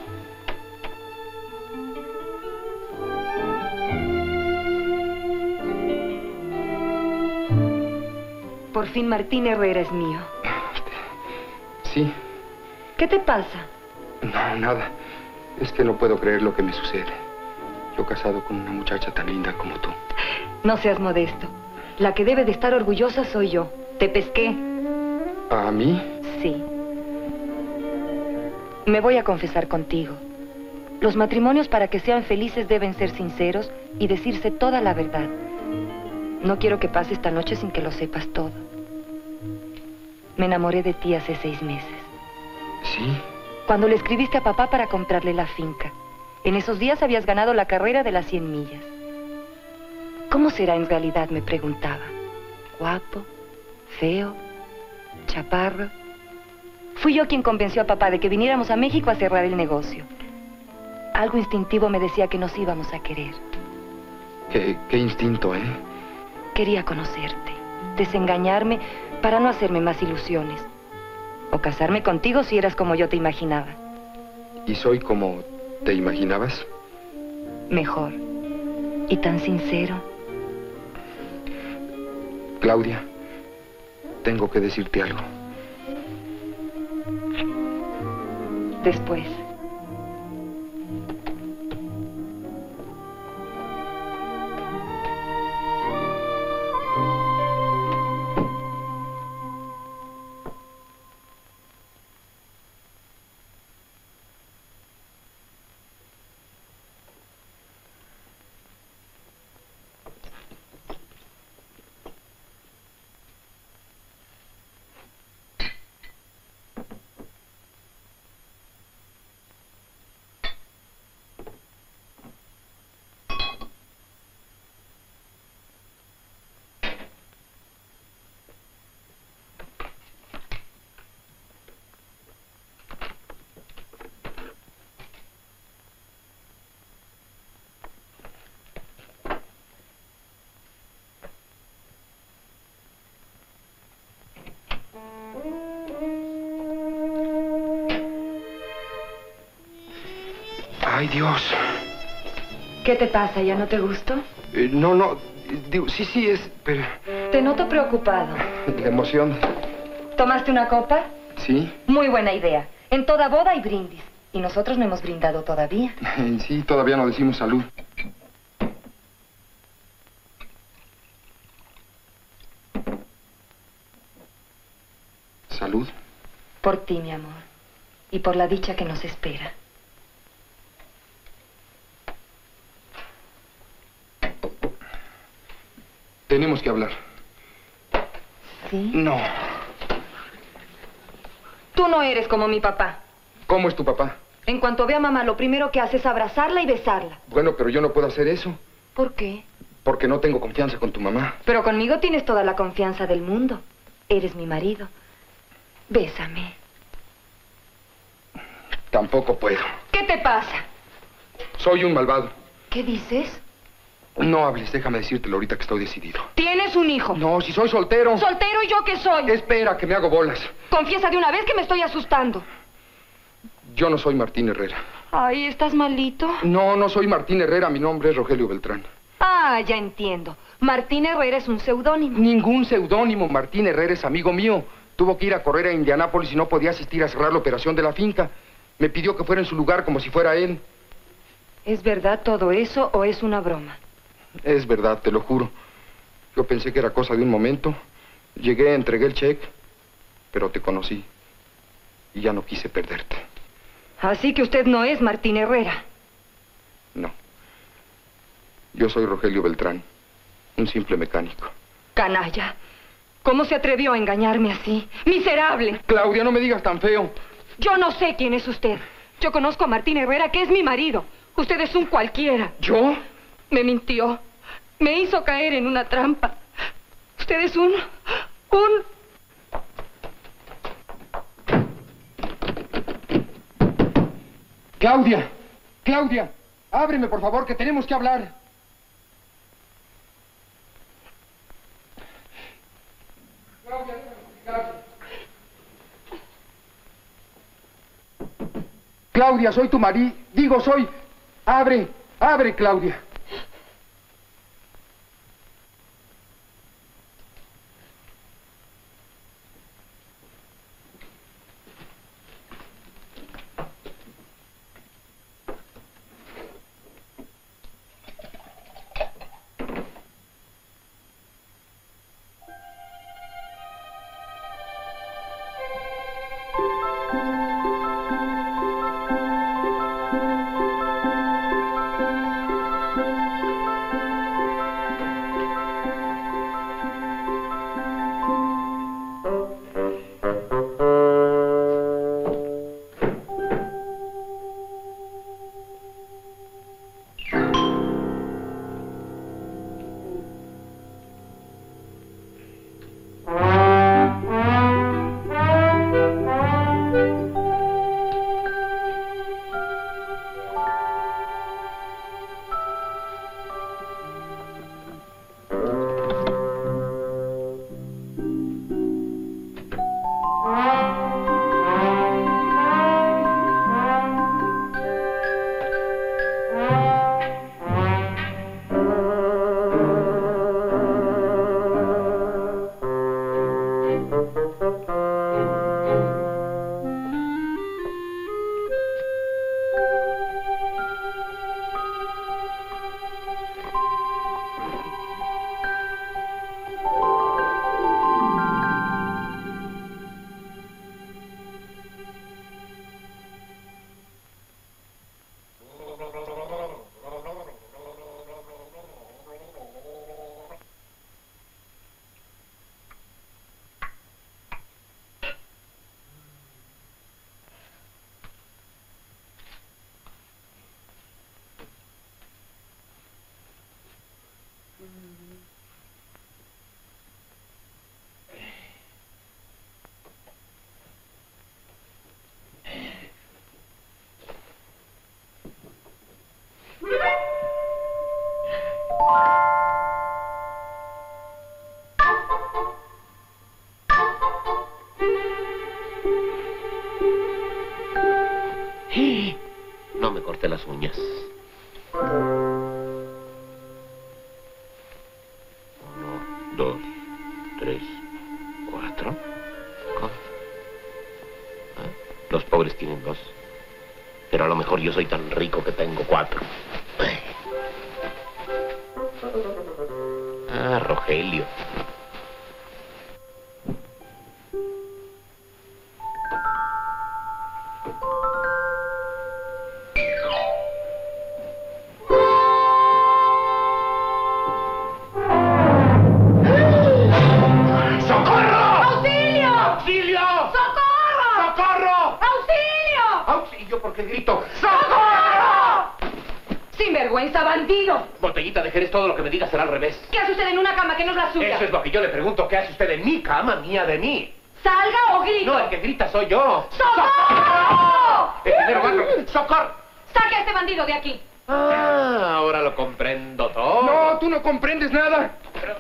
Por fin Martín Herrera es mío. Sí. ¿Qué te pasa? No, nada. Es que no puedo creer lo que me sucede. Yo casado con una muchacha tan linda como tú. No seas modesto. La que debe de estar orgullosa soy yo. Te pesqué. ¿A mí? Sí. Me voy a confesar contigo. Los matrimonios, para que sean felices, deben ser sinceros y decirse toda la verdad. No quiero que pase esta noche sin que lo sepas todo. Me enamoré de ti hace seis meses. ¿Sí? Cuando le escribiste a papá para comprarle la finca. En esos días habías ganado la carrera de las cien millas. ¿Cómo será en realidad?, me preguntaba. ¿Guapo? ¿Feo? ¿Chaparro? Fui yo quien convenció a papá de que viniéramos a México a cerrar el negocio. Algo instintivo me decía que nos íbamos a querer. Qué, qué instinto, ¿eh? Quería conocerte, desengañarme para no hacerme más ilusiones. O casarme contigo si eras como yo te imaginaba. ¿Y soy como te imaginabas? Mejor. Y tan sincero. Claudia, tengo que decirte algo. Después. ¡Ay, Dios! ¿Qué te pasa? ¿Ya no te gustó? Eh, no, no. Digo, sí, sí, es... pero... Te noto preocupado. La emoción. ¿Tomaste una copa? Sí. Muy buena idea. En toda boda hay brindis. Y nosotros no hemos brindado todavía. Sí, todavía no decimos salud. ¿Salud? Por ti, mi amor. Y por la dicha que nos espera. Tenemos que hablar. ¿Sí? No. Tú no eres como mi papá. ¿Cómo es tu papá? En cuanto ve a mamá, lo primero que hace es abrazarla y besarla. Bueno, pero yo no puedo hacer eso. ¿Por qué? Porque no tengo confianza con tu mamá. Pero conmigo tienes toda la confianza del mundo. Eres mi marido. Bésame. Tampoco puedo. ¿Qué te pasa? Soy un malvado. ¿Qué dices? No hables, déjame decírtelo ahorita que estoy decidido. Tienes un hijo. No, si soy soltero. ¿Soltero y yo qué soy? Espera, que me hago bolas. Confiesa de una vez que me estoy asustando. Yo no soy Martín Herrera. Ay, ¿estás malito? No, no soy Martín Herrera, mi nombre es Rogelio Beltrán. Ah, ya entiendo. Martín Herrera es un seudónimo. Ningún seudónimo. Martín Herrera es amigo mío. Tuvo que ir a correr a Indianápolis y no podía asistir a cerrar la operación de la finca. Me pidió que fuera en su lugar como si fuera él. ¿Es verdad todo eso o es una broma? Es verdad, te lo juro. Yo pensé que era cosa de un momento. Llegué, entregué el cheque, pero te conocí. Y ya no quise perderte. Así que usted no es Martín Herrera. No. Yo soy Rogelio Beltrán, un simple mecánico. Canalla. ¿Cómo se atrevió a engañarme así? ¡Miserable! Claudia, no me digas tan feo. Yo no sé quién es usted. Yo conozco a Martín Herrera, que es mi marido. Usted es un cualquiera. ¿Yo? Me mintió. Me hizo caer en una trampa. Usted es un... un... Claudia, Claudia, ábreme, por favor, que tenemos que hablar. Claudia, déjame explicarte. Claudia, soy tu marido. Digo, soy... Abre, abre, Claudia. No me corté las uñas. Uno, dos, tres, cuatro. ¿Cómo? ¿Ah? Los pobres tienen dos. Pero a lo mejor yo soy tan rico que tengo cuatro. Ah, Rogelio. Botellita de Jerez, todo lo que me diga será al revés. ¿Qué hace usted en una cama que no es la suya? Eso es lo que yo le pregunto. ¿Qué hace usted en mi cama, mía de mí? ¡Salga o grito! No, el que grita soy yo. ¡Socorro! El dinero banco. ¡Socorro! ¡Saque a este bandido de aquí! Ah, ahora lo comprendo todo. No, tú no comprendes nada. Pero...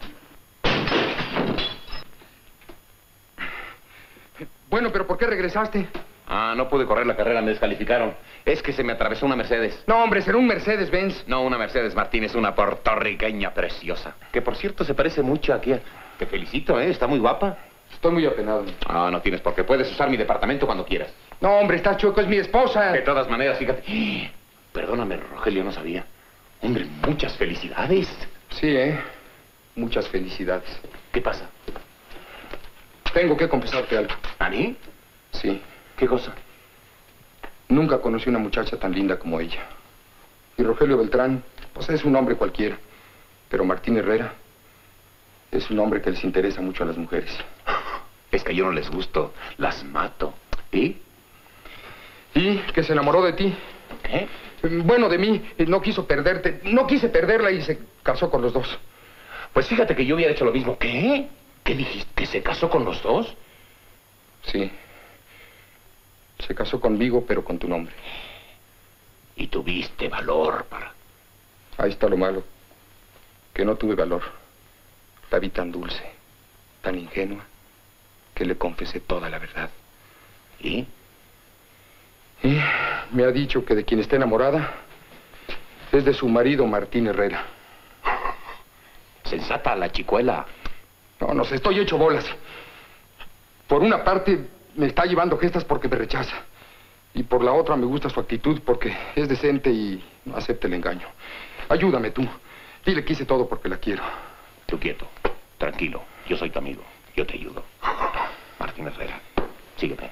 Bueno, pero ¿por qué regresaste? Ah, no pude correr la carrera, me descalificaron. Es que se me atravesó una Mercedes. No, hombre, será un Mercedes-Benz. No, una Mercedes Martínez, una puertorriqueña preciosa. Que, por cierto, se parece mucho aquí. Te felicito, ¿eh? Está muy guapa. Estoy muy apenado. Ah, no tienes por qué. Puedes usar mi departamento cuando quieras. No, hombre, estás chueco, es mi esposa. De todas maneras, fíjate... Perdóname, Rogelio, no sabía. Hombre, muchas felicidades. Sí, ¿eh? Muchas felicidades. ¿Qué pasa? Tengo que confesarte algo. ¿A mí? Sí. ¿Qué cosa? Nunca conocí una muchacha tan linda como ella. Y Rogelio Beltrán, pues es un hombre cualquiera. Pero Martín Herrera es un hombre que les interesa mucho a las mujeres. Es que yo no les gusto, las mato. ¿Y? Y que se enamoró de ti. ¿Qué? Bueno, de mí, no quiso perderte. No quise perderla y se casó con los dos. Pues fíjate que yo hubiera hecho lo mismo. ¿Qué? ¿Qué dijiste? ¿Que se casó con los dos? Sí. Se casó conmigo, pero con tu nombre. Y tuviste valor para... Ahí está lo malo. Que no tuve valor. La vi tan dulce, tan ingenua, que le confesé toda la verdad. ¿Y? Y me ha dicho que de quien está enamorada es de su marido Martín Herrera. Sensata la chicuela. No, no sé, estoy hecho bolas. Por una parte me está llevando gestas porque me rechaza. Y por la otra me gusta su actitud porque es decente y no acepta el engaño. Ayúdame tú. Dile que hice todo porque la quiero. Tú quieto. Tranquilo. Yo soy tu amigo. Yo te ayudo. Martín Herrera. Sígueme.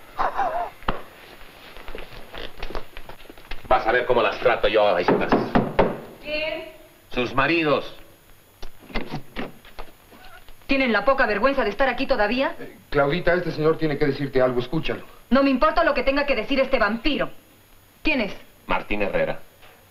Vas a ver cómo las trato yo a estas. ¿Quién? Sus maridos. ¿Tienen la poca vergüenza de estar aquí todavía? Eh, Claudita, este señor tiene que decirte algo. Escúchalo. No me importa lo que tenga que decir este vampiro. ¿Quién es? Martín Herrera.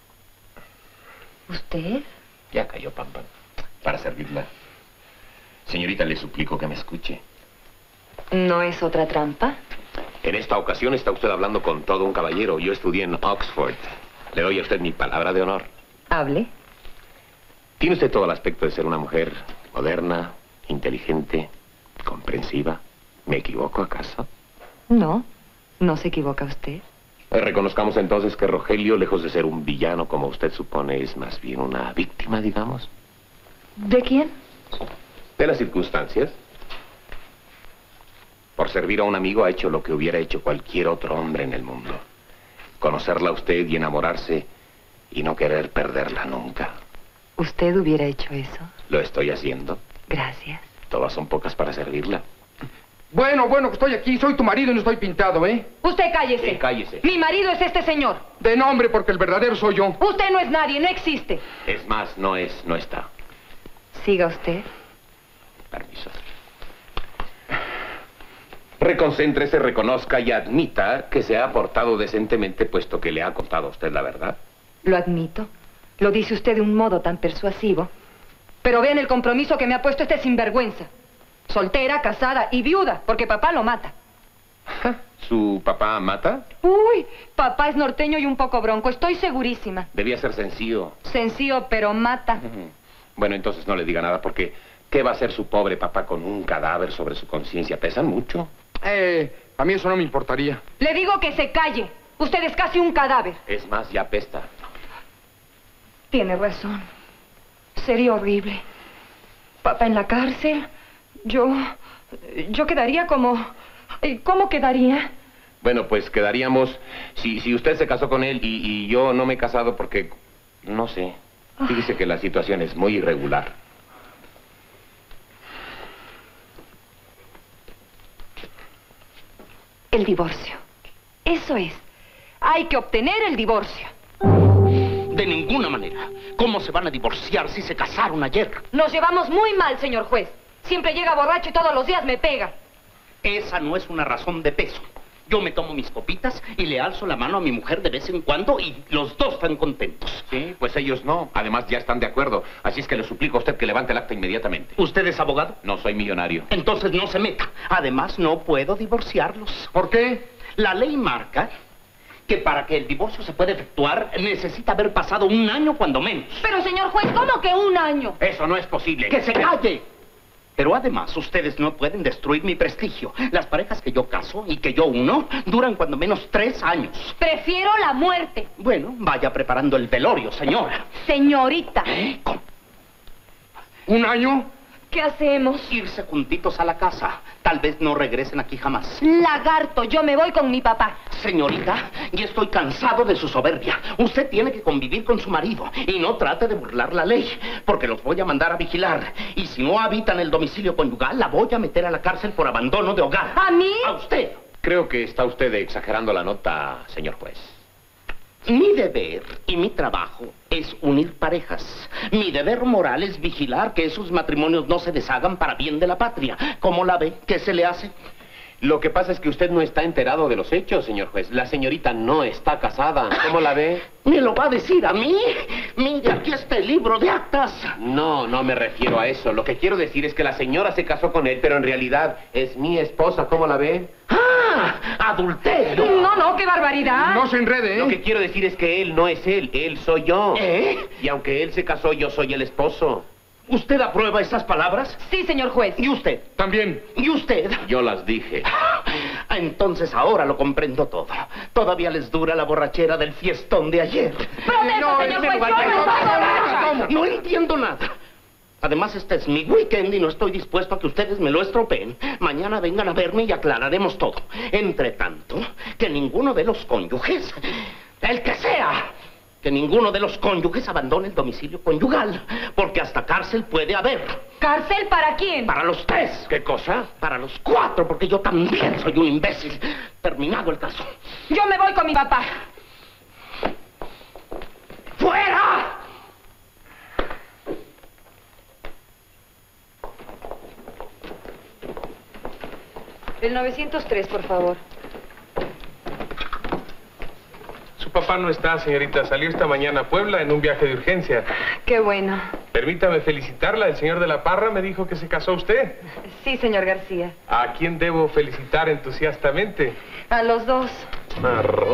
¿Usted? Ya cayó, Pampa. Para servirla. Señorita, le suplico que me escuche. ¿No es otra trampa? En esta ocasión está usted hablando con todo un caballero. Yo estudié en Oxford. Le doy a usted mi palabra de honor. Hable. Tiene usted todo el aspecto de ser una mujer moderna, inteligente, comprensiva. ¿Me equivoco, acaso? No, no se equivoca usted. Eh, reconozcamos entonces que Rogelio, lejos de ser un villano, como usted supone, es más bien una víctima, digamos. ¿De quién? De las circunstancias. Por servir a un amigo ha hecho lo que hubiera hecho cualquier otro hombre en el mundo. Conocerla a usted y enamorarse y no querer perderla nunca. ¿Usted hubiera hecho eso? Lo estoy haciendo. Gracias. Todas son pocas para servirla. Bueno, bueno, que estoy aquí. Soy tu marido y no estoy pintado, ¿eh? Usted cállese. Sí, cállese. Mi marido es este señor. De nombre, porque el verdadero soy yo. Usted no es nadie, no existe. Es más, no es, no está. Siga usted. Permiso. Reconcéntrese, reconozca y admita que se ha portado decentemente, puesto que le ha contado a usted la verdad. Lo admito. Lo dice usted de un modo tan persuasivo. Pero vean el compromiso que me ha puesto este sinvergüenza. Soltera, casada y viuda, porque papá lo mata. ¿Su papá mata? Uy, papá es norteño y un poco bronco, estoy segurísima. Debía ser sencillo. Sencillo, pero mata. Bueno, entonces no le diga nada, porque ¿qué va a hacer su pobre papá con un cadáver sobre su conciencia? ¿Pesan mucho? Eh, a mí eso no me importaría. Le digo que se calle. Usted es casi un cadáver. Es más, ya apesta. Tiene razón. Sería horrible. Papá en la cárcel. Yo... Yo quedaría como... ¿Cómo quedaría? Bueno, pues quedaríamos... Si, si usted se casó con él y, y yo no me he casado porque... No sé. Fíjese que la situación es muy irregular. El divorcio. Eso es. Hay que obtener el divorcio. De ninguna manera. ¿Cómo se van a divorciar si se casaron ayer? Nos llevamos muy mal, señor juez. Siempre llega borracho y todos los días me pega. Esa no es una razón de peso. Yo me tomo mis copitas y le alzo la mano a mi mujer de vez en cuando y los dos están contentos. Sí, pues ellos no. Además ya están de acuerdo. Así es que le suplico a usted que levante el acta inmediatamente. ¿Usted es abogado? No soy millonario. Entonces no se meta. Además no puedo divorciarlos. ¿Por qué? La ley marca que para que el divorcio se pueda efectuar necesita haber pasado un año cuando menos. Pero, señor juez, ¿cómo que un año? Eso no es posible. ¡Que se calle! Pero además, ustedes no pueden destruir mi prestigio. Las parejas que yo caso y que yo uno duran cuando menos tres años. Prefiero la muerte. Bueno, vaya preparando el velorio, señora. Señorita. ¿Eh? ¿Cómo? ¿Un año? ¿Qué hacemos? Irse juntitos a la casa. Tal vez no regresen aquí jamás. Lagarto, yo me voy con mi papá. Señorita, ya estoy cansado de su soberbia. Usted tiene que convivir con su marido y no trate de burlar la ley, porque los voy a mandar a vigilar. Y si no habitan el domicilio conyugal, la voy a meter a la cárcel por abandono de hogar. ¿A mí? A usted. Creo que está usted exagerando la nota, señor juez. Mi deber y mi trabajo es unir parejas. Mi deber moral es vigilar que esos matrimonios no se deshagan para bien de la patria. ¿Cómo la ve? ¿Qué se le hace? Lo que pasa es que usted no está enterado de los hechos, señor juez. La señorita no está casada. ¿Cómo la ve? ¿Me lo va a decir a mí? Mire, aquí está el libro de actas. No, no me refiero a eso. Lo que quiero decir es que la señora se casó con él, pero en realidad es mi esposa. ¿Cómo la ve? ¡Ah! ¡Adulterio! No, no, qué barbaridad. No se enrede, ¿eh? Lo que quiero decir es que él no es él, él soy yo. ¿Eh? Y aunque él se casó, yo soy el esposo. ¿Usted aprueba esas palabras? Sí, señor juez. ¿Y usted? También. ¿Y usted? Yo las dije. Entonces ahora lo comprendo todo. Todavía les dura la borrachera del fiestón de ayer. Protesta, No, señor en juez, lugar yo de- no pago nada. ¿Cómo? No entiendo nada. Además, este es mi weekend y no estoy dispuesto a que ustedes me lo estropeen. Mañana vengan a verme y aclararemos todo. Entre tanto, que ninguno de los cónyuges, el que sea, que ninguno de los cónyuges abandone el domicilio conyugal, porque hasta cárcel puede haber. ¿Cárcel para quién? Para los tres. ¿Qué cosa? Para los cuatro, porque yo también soy un imbécil. Terminado el caso. Yo me voy con mi papá. ¡Fuera! El novecientos tres, por favor. Su papá no está, señorita. Salió esta mañana a Puebla en un viaje de urgencia. Qué bueno. Permítame felicitarla. El señor de la Parra me dijo que se casó usted. Sí, señor García. ¿A quién debo felicitar entusiastamente? A los dos. Marro.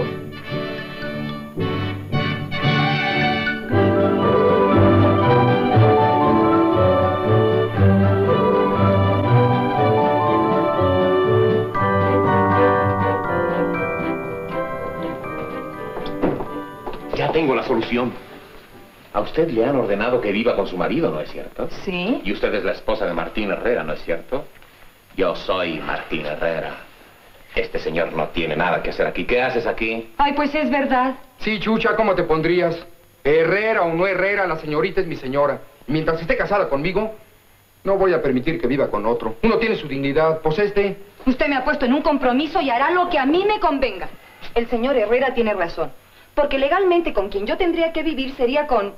Ya tengo la solución. A usted le han ordenado que viva con su marido, ¿no es cierto? Sí. Y usted es la esposa de Martín Herrera, ¿no es cierto? Yo soy Martín Herrera. Este señor no tiene nada que hacer aquí. ¿Qué haces aquí? Ay, pues es verdad. Sí, Chucha, ¿cómo te pondrías? Herrera o no Herrera, la señorita es mi señora. Y mientras esté casada conmigo, no voy a permitir que viva con otro. Uno tiene su dignidad, pues este... Usted me ha puesto en un compromiso y hará lo que a mí me convenga. El señor Herrera tiene razón. Porque legalmente con quien yo tendría que vivir sería con...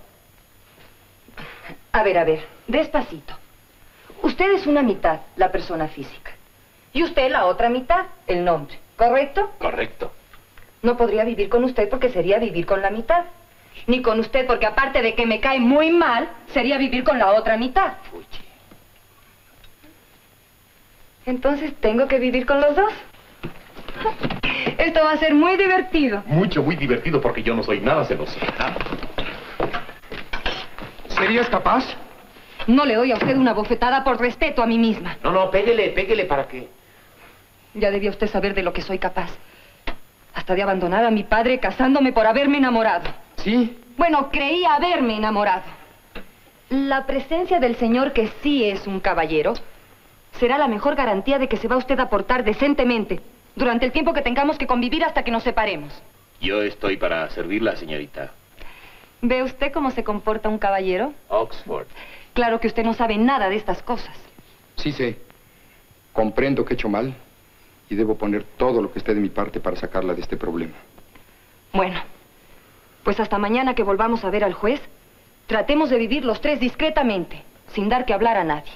A ver, a ver, despacito. Usted es una mitad, la persona física. Y usted la otra mitad, el nombre. ¿Correcto? Correcto. No podría vivir con usted porque sería vivir con la mitad. Ni con usted porque aparte de que me cae muy mal, sería vivir con la otra mitad. Entonces, ¿tengo que vivir con los dos? Esto va a ser muy divertido. Mucho, muy divertido porque yo no soy nada celoso. ¿Serías capaz? No le doy a usted una bofetada por respeto a mí misma. No, no, péguele, péguele para que... Ya debía usted saber de lo que soy capaz. Hasta de abandonar a mi padre casándome por haberme enamorado. ¿Sí? Bueno, creía haberme enamorado. La presencia del señor, que sí es un caballero, será la mejor garantía de que se va usted a portar decentemente durante el tiempo que tengamos que convivir hasta que nos separemos. Yo estoy para servirla, señorita. ¿Ve usted cómo se comporta un caballero? Oxford. Claro que usted no sabe nada de estas cosas. Sí sé. Comprendo que he hecho mal y debo poner todo lo que esté de mi parte para sacarla de este problema. Bueno, pues hasta mañana que volvamos a ver al juez, tratemos de vivir los tres discretamente, sin dar que hablar a nadie.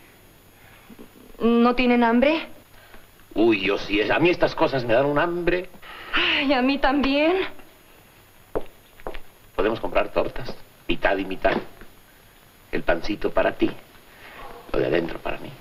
¿No tienen hambre? Uy, yo sí, es. A mí estas cosas me dan un hambre. Ay, a mí también. Podemos comprar tortas, mitad y mitad. El pancito para ti, lo de adentro para mí.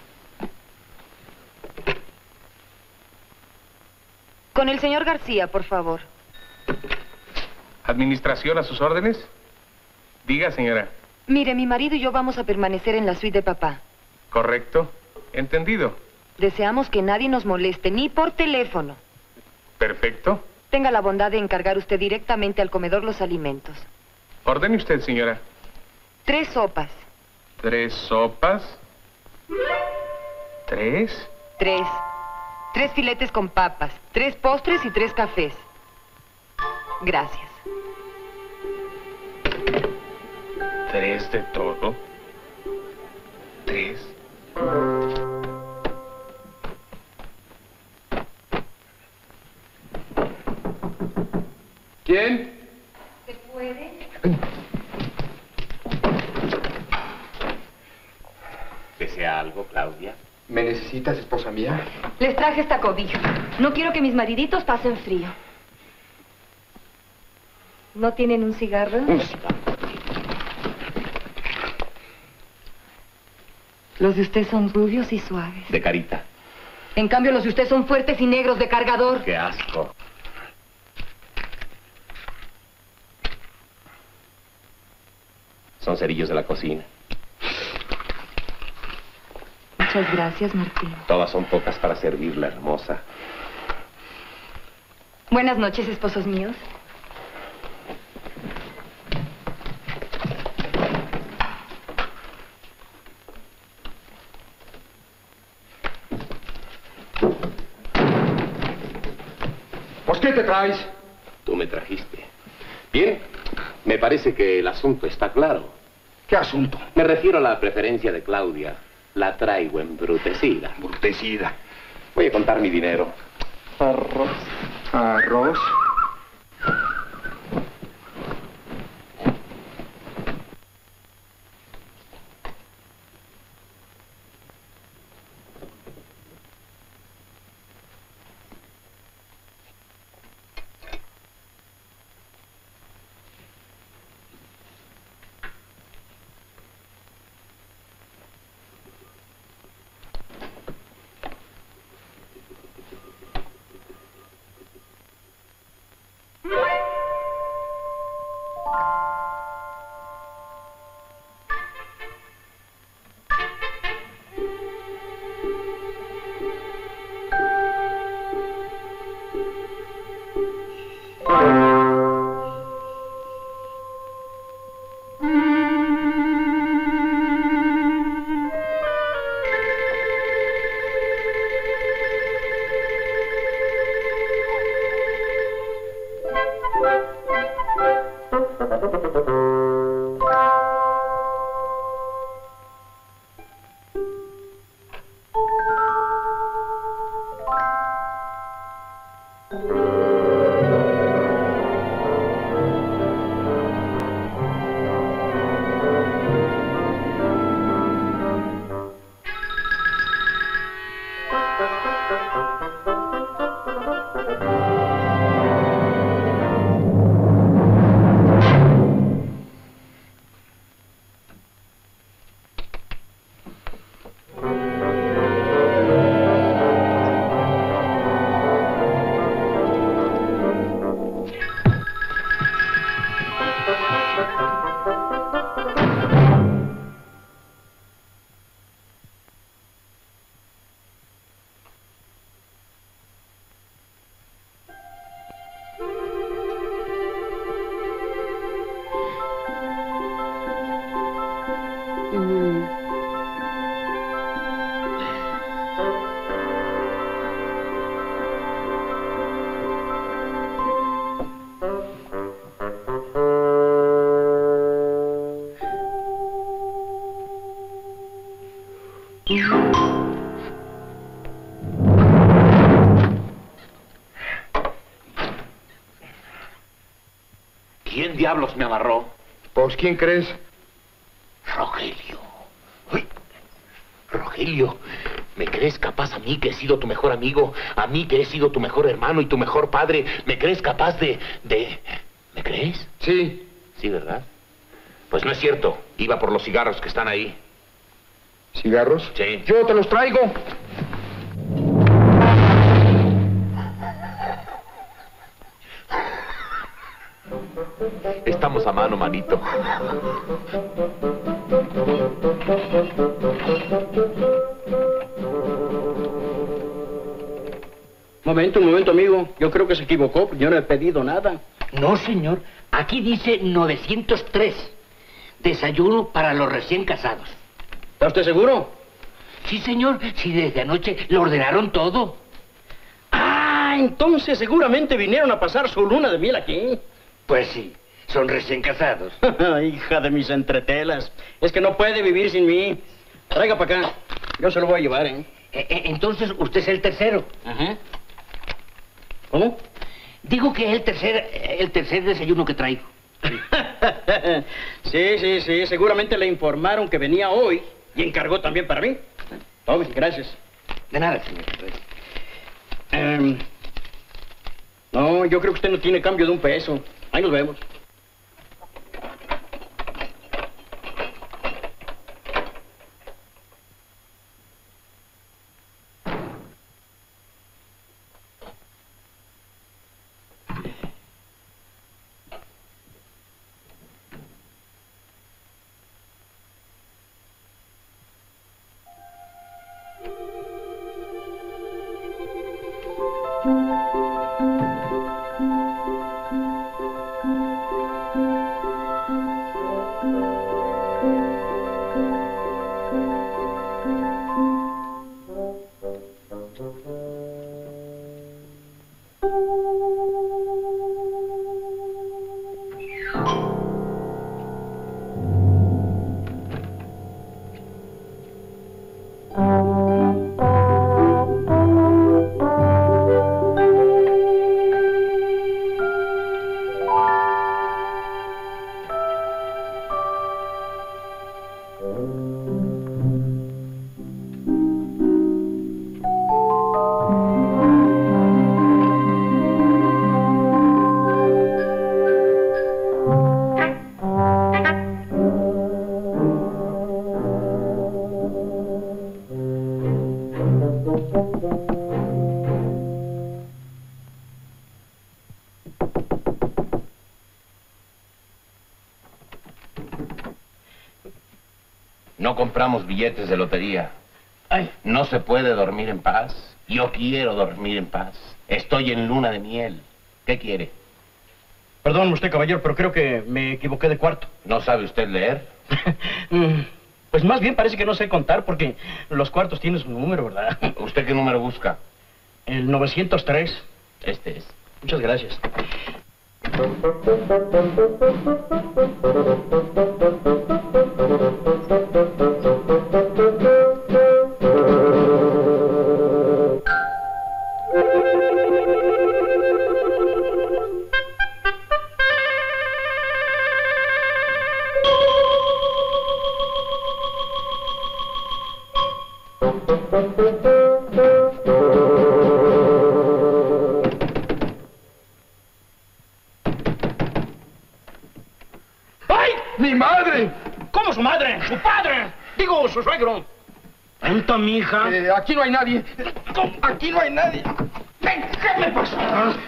Con el señor García, por favor. ¿Administración a sus órdenes? Diga, señora. Mire, mi marido y yo vamos a permanecer en la suite de papá. Correcto. Entendido. Deseamos que nadie nos moleste, ni por teléfono. Perfecto. Tenga la bondad de encargar usted directamente al comedor los alimentos. Ordene usted, señora. Tres sopas. Tres sopas. ¿Tres? Tres. Tres filetes con papas, tres postres y tres cafés. Gracias. ¿Tres de todo? ¿Tres? ¿Quién? ¿Se puede? ¿Desea algo, Claudia? ¿Me necesitas, esposa mía? Les traje esta cobija. No quiero que mis mariditos pasen frío. ¿No tienen un cigarro? Un cigarro. Los de usted son rubios y suaves. De carita. En cambio, los de usted son fuertes y negros de cargador. ¡Qué asco! Son cerillos de la cocina. Muchas gracias, Martín. Todas son pocas para servirla, hermosa. Buenas noches, esposos míos. ¿Pues qué te traes? Tú me trajiste. Bien, me parece que el asunto está claro. ¿Qué asunto? Me refiero a la preferencia de Claudia. La traigo embrutecida. Embrutecida. Voy a contar mi dinero. Arroz. Arroz. ¿Quién diablos me amarró? Pues, ¿quién crees? Rogelio. Uy. Rogelio, ¿me crees capaz a mí que he sido tu mejor amigo? A mí que he sido tu mejor hermano y tu mejor padre. ¿Me crees capaz de... de... ¿Me crees? Sí. Sí, ¿verdad? Pues no es cierto. Iba por los cigarros que están ahí. ¿Cigarros? Sí. Yo te los traigo. Estamos a mano, manito. Momento, un momento, amigo. Yo creo que se equivocó. Yo no he pedido nada. No, señor. Aquí dice novecientos tres. Desayuno para los recién casados. ¿Está usted seguro? Sí, señor. Sí, desde anoche lo ordenaron todo. Ah, entonces seguramente vinieron a pasar su luna de miel aquí. Pues sí, son recién casados. Hija de mis entretelas. Es que no puede vivir sin mí. Traiga para acá. Yo se lo voy a llevar, ¿eh? E entonces usted es el tercero. Ajá. ¿Cómo? Digo que es el tercer, el tercer desayuno que traigo. Sí, sí, sí. Seguramente le informaron que venía hoy y encargó también para mí. Tome, gracias. De nada, señor. Um, no, yo creo que usted no tiene cambio de un peso. Ahí nos vemos. No compramos billetes de lotería. Ay, no se puede dormir en paz. Yo quiero dormir en paz. Estoy en luna de miel. ¿Qué quiere? Perdón usted, caballero, pero creo que me equivoqué de cuarto. ¿No sabe usted leer? Pues más bien parece que no sé contar porque los cuartos tienen su número, ¿verdad? ¿Usted qué número busca? El novecientos tres. Este es. Muchas gracias. ¡Ay! ¡Mi madre! ¿Cómo su madre? ¡Su padre! Digo, su suegro. ¿Entra mi hija? Eh, aquí no hay nadie. Aquí no hay nadie. ¿Qué me pasó?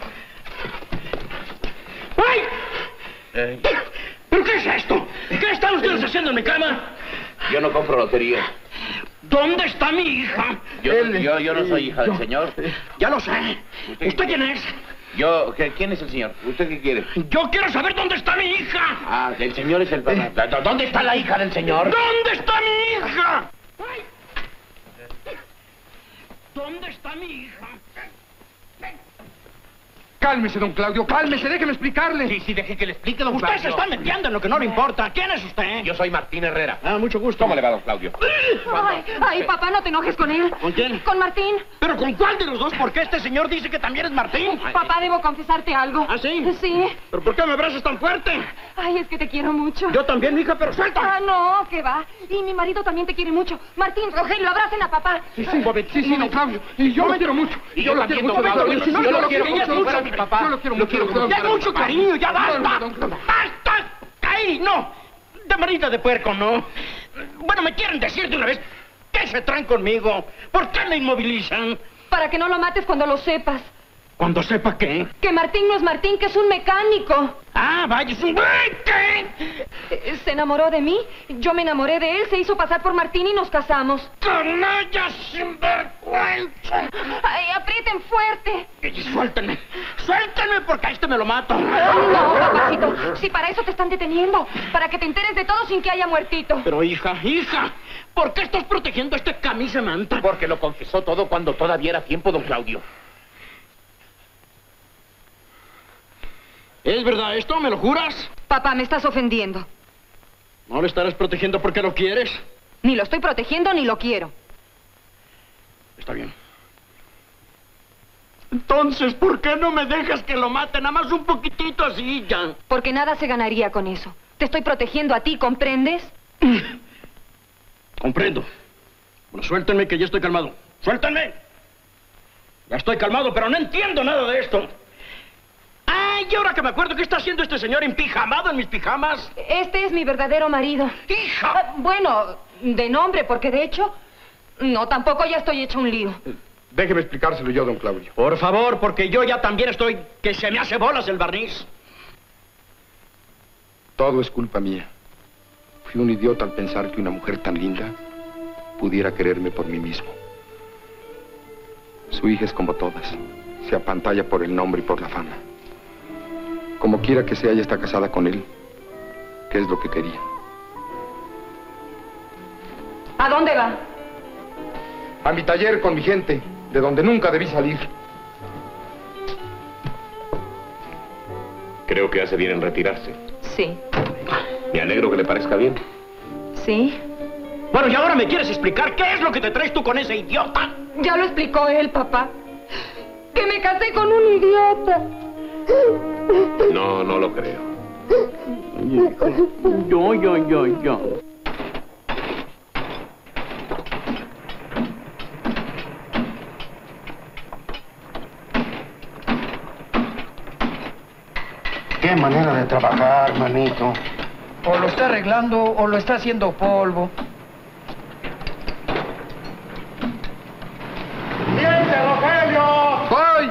¡Ay! Eh, ¿Pero qué es esto? ¿Qué están ustedes haciendo en mi cama? yo no compro lotería. ¿Dónde está mi hija? Yo, Él, yo, yo no soy hija del yo- señor. Ya lo sé. ¿Usted quién es? Yo, ¿qué- ¿quién es el señor? ¿Usted qué quiere? Yo quiero saber dónde está mi hija. Ah, el señor es el papá. ¿Dónde está la hija del señor? ¿Dónde está mi hija? Ay. ¿Dónde está mi hija? Cálmese, don Claudio, cálmese, déjeme explicarle. Sí, sí, deje que le explique, don Usted Claudio. se está metiendo en lo que no le importa. ¿Quién es usted? Yo soy Martín Herrera. Ah, mucho gusto. ¿Cómo le va, don Claudio? Ay, ay, papá, no te enojes con él. ¿Con quién? Con Martín. ¿Pero con cuál de los dos? Porque este señor dice que también es Martín. Papá, debo confesarte algo. ¿Ah, sí? Sí. ¿Pero por qué me abrazas tan fuerte? Ay, es que te quiero mucho. Yo también, hija, pero suelta. Ah, no, que va. Y mi marido también te quiere mucho. Martín, Rogelio, abracen a papá. Sí, sí, sí, sí, don Claudio. Y yo lo quiero mucho. Y yo lo también, quiero don mucho, don Claudio. Claudio. Si no, Yo yo lo lo quiero quiero mucho, mucho. fuera mi papá. Yo lo quiero Lo mucho. quiero don Claudio. Ya mucho cariño, ya basta. No, don Claudio. ¡Basta! ¡Ahí, no! De manita de puerco, no. Bueno, me quieren decir de una vez qué se traen conmigo. ¿Por qué me inmovilizan? Para que no lo mates cuando lo sepas. Cuando sepa qué. Que Martín no es Martín, que es un mecánico. Ah, vaya, es un... ¿Qué? Eh, Se enamoró de mí, yo me enamoré de él, se hizo pasar por Martín y nos casamos. ¡Canalla sinvergüenza! Ay, aprieten fuerte. Y suéltenme, suéltenme porque a este me lo mato. No, papacito, si para eso te están deteniendo, para que te enteres de todo sin que haya muertito. Pero hija, hija, ¿por qué estás protegiendo a este camisa manta? Porque lo confesó todo cuando todavía era tiempo, don Claudio. ¿Es verdad esto? ¿Me lo juras? Papá, me estás ofendiendo. ¿No le estarás protegiendo porque lo quieres? Ni lo estoy protegiendo ni lo quiero. Está bien. Entonces, ¿por qué no me dejas que lo mate? Nada más un poquitito así, ya. Porque nada se ganaría con eso. Te estoy protegiendo a ti, ¿comprendes? Comprendo. Bueno, suéltenme que ya estoy calmado. ¡Suéltenme! Ya estoy calmado, pero no entiendo nada de esto. ¡Ay, y ahora que me acuerdo! ¿Qué está haciendo este señor empijamado en mis pijamas? Este es mi verdadero marido. ¡Hija! Bueno, de nombre, porque de hecho... No, tampoco ya estoy hecho un lío. Déjeme explicárselo yo, don Claudio. Por favor, porque yo ya también estoy... que se me hace bolas el barniz. Todo es culpa mía. Fui un idiota al pensar que una mujer tan linda pudiera quererme por mí mismo. Su hija es como todas. Se apantalla por el nombre y por la fama. Como quiera que sea, ella está casada con él, que es lo que quería. ¿A dónde va? A mi taller con mi gente, de donde nunca debí salir. Creo que hace bien en retirarse. Sí. Me alegro que le parezca bien. ¿Sí? Bueno, y ahora me quieres explicar qué es lo que te traes tú con ese idiota. Ya lo explicó él, papá. Que me casé con un idiota. No, no lo creo. Yo, yo, yo, yo. Qué manera de trabajar, manito. O lo está arreglando o lo está haciendo polvo. ¡Siente, Rogelio! ¡Voy!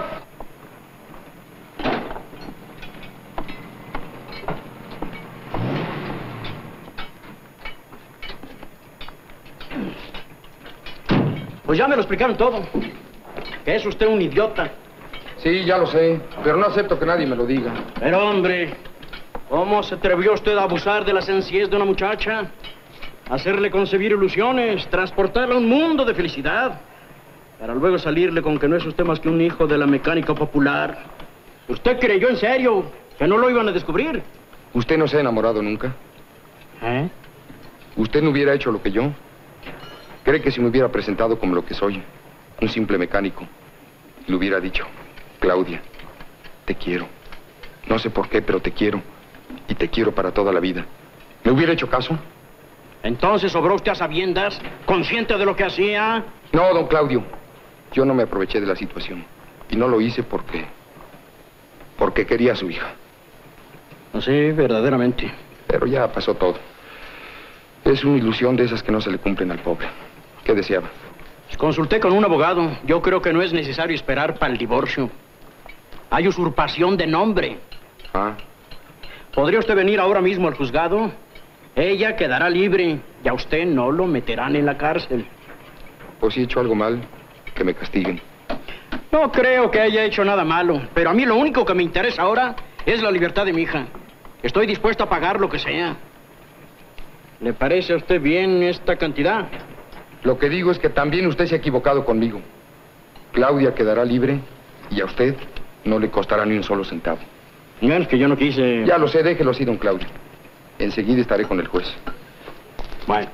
Pues ya me lo explicaron todo. Que es usted un idiota. Sí, ya lo sé, pero no acepto que nadie me lo diga. Pero, hombre, ¿cómo se atrevió usted a abusar de la sencillez de una muchacha? Hacerle concebir ilusiones, transportarla a un mundo de felicidad, para luego salirle con que no es usted más que un hijo de la mecánica popular. ¿Usted creyó en serio que no lo iban a descubrir? ¿Usted no se ha enamorado nunca? ¿Eh? ¿Usted no hubiera hecho lo que yo? ¿Cree que si me hubiera presentado como lo que soy, un simple mecánico, le hubiera dicho, Claudia, te quiero. No sé por qué, pero te quiero. Y te quiero para toda la vida. ¿Me hubiera hecho caso? Entonces, ¿obró usted a sabiendas, consciente de lo que hacía? No, don Claudio. Yo no me aproveché de la situación. Y no lo hice porque... porque quería a su hija. Sí, verdaderamente. Pero ya pasó todo. Es una ilusión de esas que no se le cumplen al pobre. ¿Qué deseaba? Consulté con un abogado. Yo creo que no es necesario esperar para el divorcio. Hay usurpación de nombre. Ah. ¿Podría usted venir ahora mismo al juzgado? Ella quedará libre y a usted no lo meterán en la cárcel. Pues si he hecho algo mal, que me castiguen. No creo que haya hecho nada malo, pero a mí lo único que me interesa ahora es la libertad de mi hija. Estoy dispuesto a pagar lo que sea. ¿Le parece a usted bien esta cantidad? Lo que digo es que también usted se ha equivocado conmigo. Claudia quedará libre y a usted no le costará ni un solo centavo. Ya es que yo no quise... Ya lo sé, déjelo así, don Claudio. Enseguida estaré con el juez. Bueno.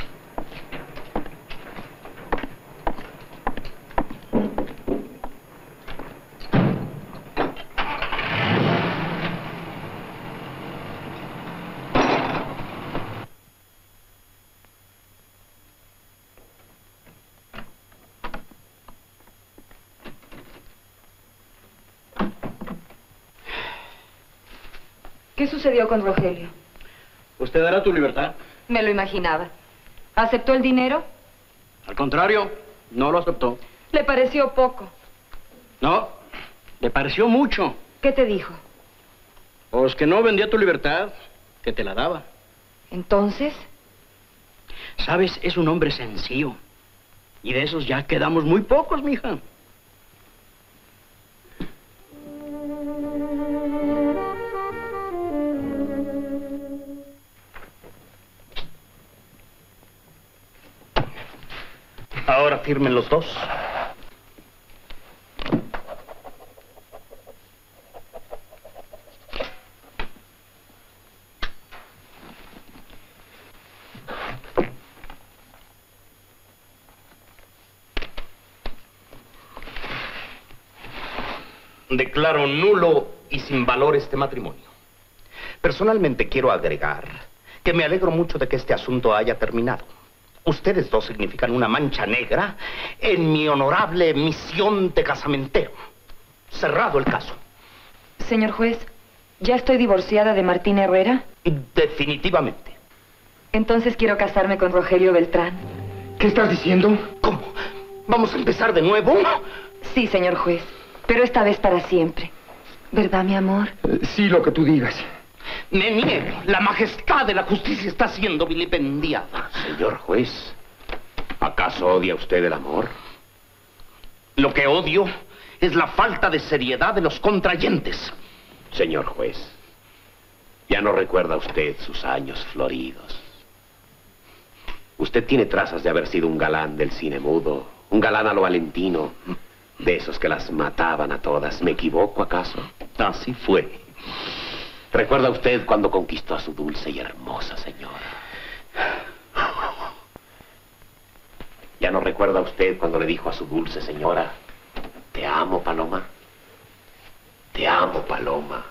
¿Qué sucedió con Rogelio? Usted dará tu libertad. Me lo imaginaba. ¿Aceptó el dinero? Al contrario, no lo aceptó. ¿Le pareció poco? No, le pareció mucho. ¿Qué te dijo? Pues que no vendía tu libertad, que te la daba. ¿Entonces? Sabes, es un hombre sencillo. Y de esos ya quedamos muy pocos, mija. firmen los dos. Declaro nulo y sin valor este matrimonio. Personalmente quiero agregar que me alegro mucho de que este asunto haya terminado. Ustedes dos significan una mancha negra en mi honorable misión de casamentero. Cerrado el caso. Señor juez, ¿ya estoy divorciada de Martín Herrera? Definitivamente. Entonces quiero casarme con Rogelio Beltrán. ¿Qué estás diciendo? ¿Cómo? ¿Vamos a empezar de nuevo? Sí, señor juez, pero esta vez para siempre. ¿Verdad, mi amor? Eh, sí, lo que tú digas. Me niego. La majestad de la justicia está siendo vilipendiada. Señor juez, ¿acaso odia usted el amor? Lo que odio es la falta de seriedad de los contrayentes. Señor juez, ya no recuerda usted sus años floridos. Usted tiene trazas de haber sido un galán del cine mudo, un galán a lo Valentino, de esos que las mataban a todas. ¿Me equivoco acaso? Así fue. ¿Recuerda usted cuando conquistó a su dulce y hermosa señora? ¿Ya no recuerda usted cuando le dijo a su dulce señora, te amo, Paloma? Te amo, Paloma.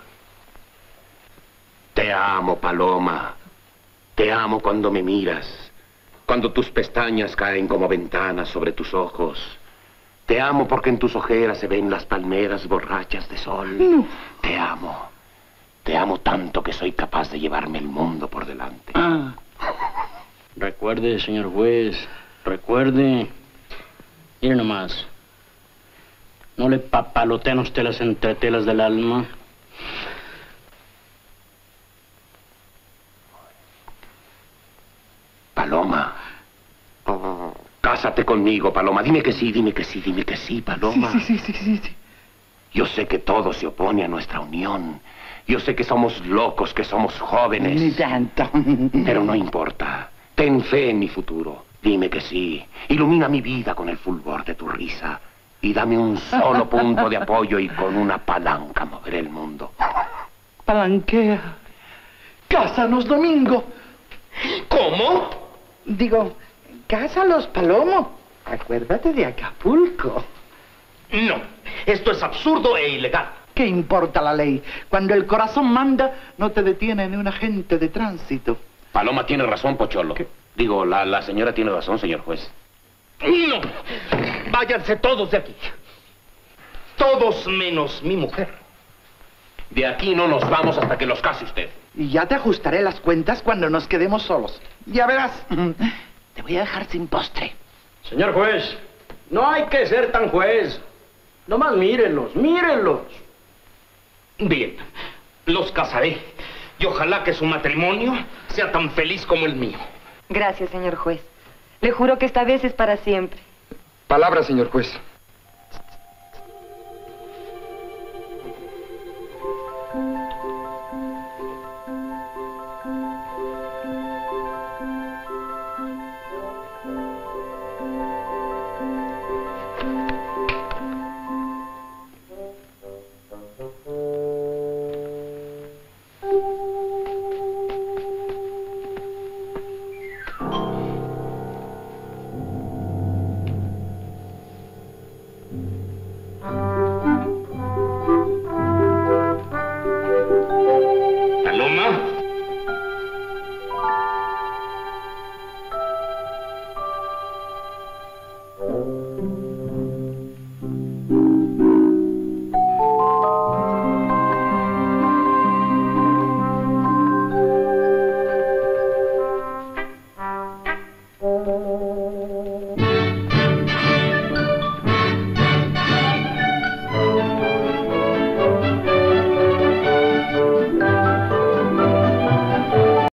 Te amo, Paloma. Te amo cuando me miras, cuando tus pestañas caen como ventanas sobre tus ojos. Te amo porque en tus ojeras se ven las palmeras borrachas de sol. No. Te amo. Te amo tanto que soy capaz de llevarme el mundo por delante. Ah. Recuerde, señor juez, recuerde. Mire nomás. ¿No le papalotean a usted las entretelas del alma? Paloma. Cásate conmigo, Paloma. Dime que sí, dime que sí, dime que sí, Paloma. Sí, sí, sí, sí, sí. Yo sé que todo se opone a nuestra unión. Yo sé que somos locos, que somos jóvenes. Ni tanto. Pero no importa. Ten fe en mi futuro. Dime que sí. Ilumina mi vida con el fulgor de tu risa. Y dame un solo punto de apoyo y con una palanca moveré el mundo. Palanquea. Cásanos, Domingo. ¿Cómo? Digo, cásalos, Palomo. Acuérdate de Acapulco. No, esto es absurdo e ilegal. ¿Qué importa la ley? Cuando el corazón manda, no te detiene ni un agente de tránsito. Paloma tiene razón, Pocholo. ¿Qué? Digo, la, la señora tiene razón, señor juez. No, váyanse todos de aquí. Todos menos mi mujer. De aquí no nos vamos hasta que los case usted. Y ya te ajustaré las cuentas cuando nos quedemos solos. Ya verás. Te voy a dejar sin postre. Señor juez, no hay que ser tan juez. Nomás mírenlos, mírenlos. Bien, los casaré. Y ojalá que su matrimonio sea tan feliz como el mío. Gracias, señor juez. Le juro que esta vez es para siempre. Palabra, señor juez.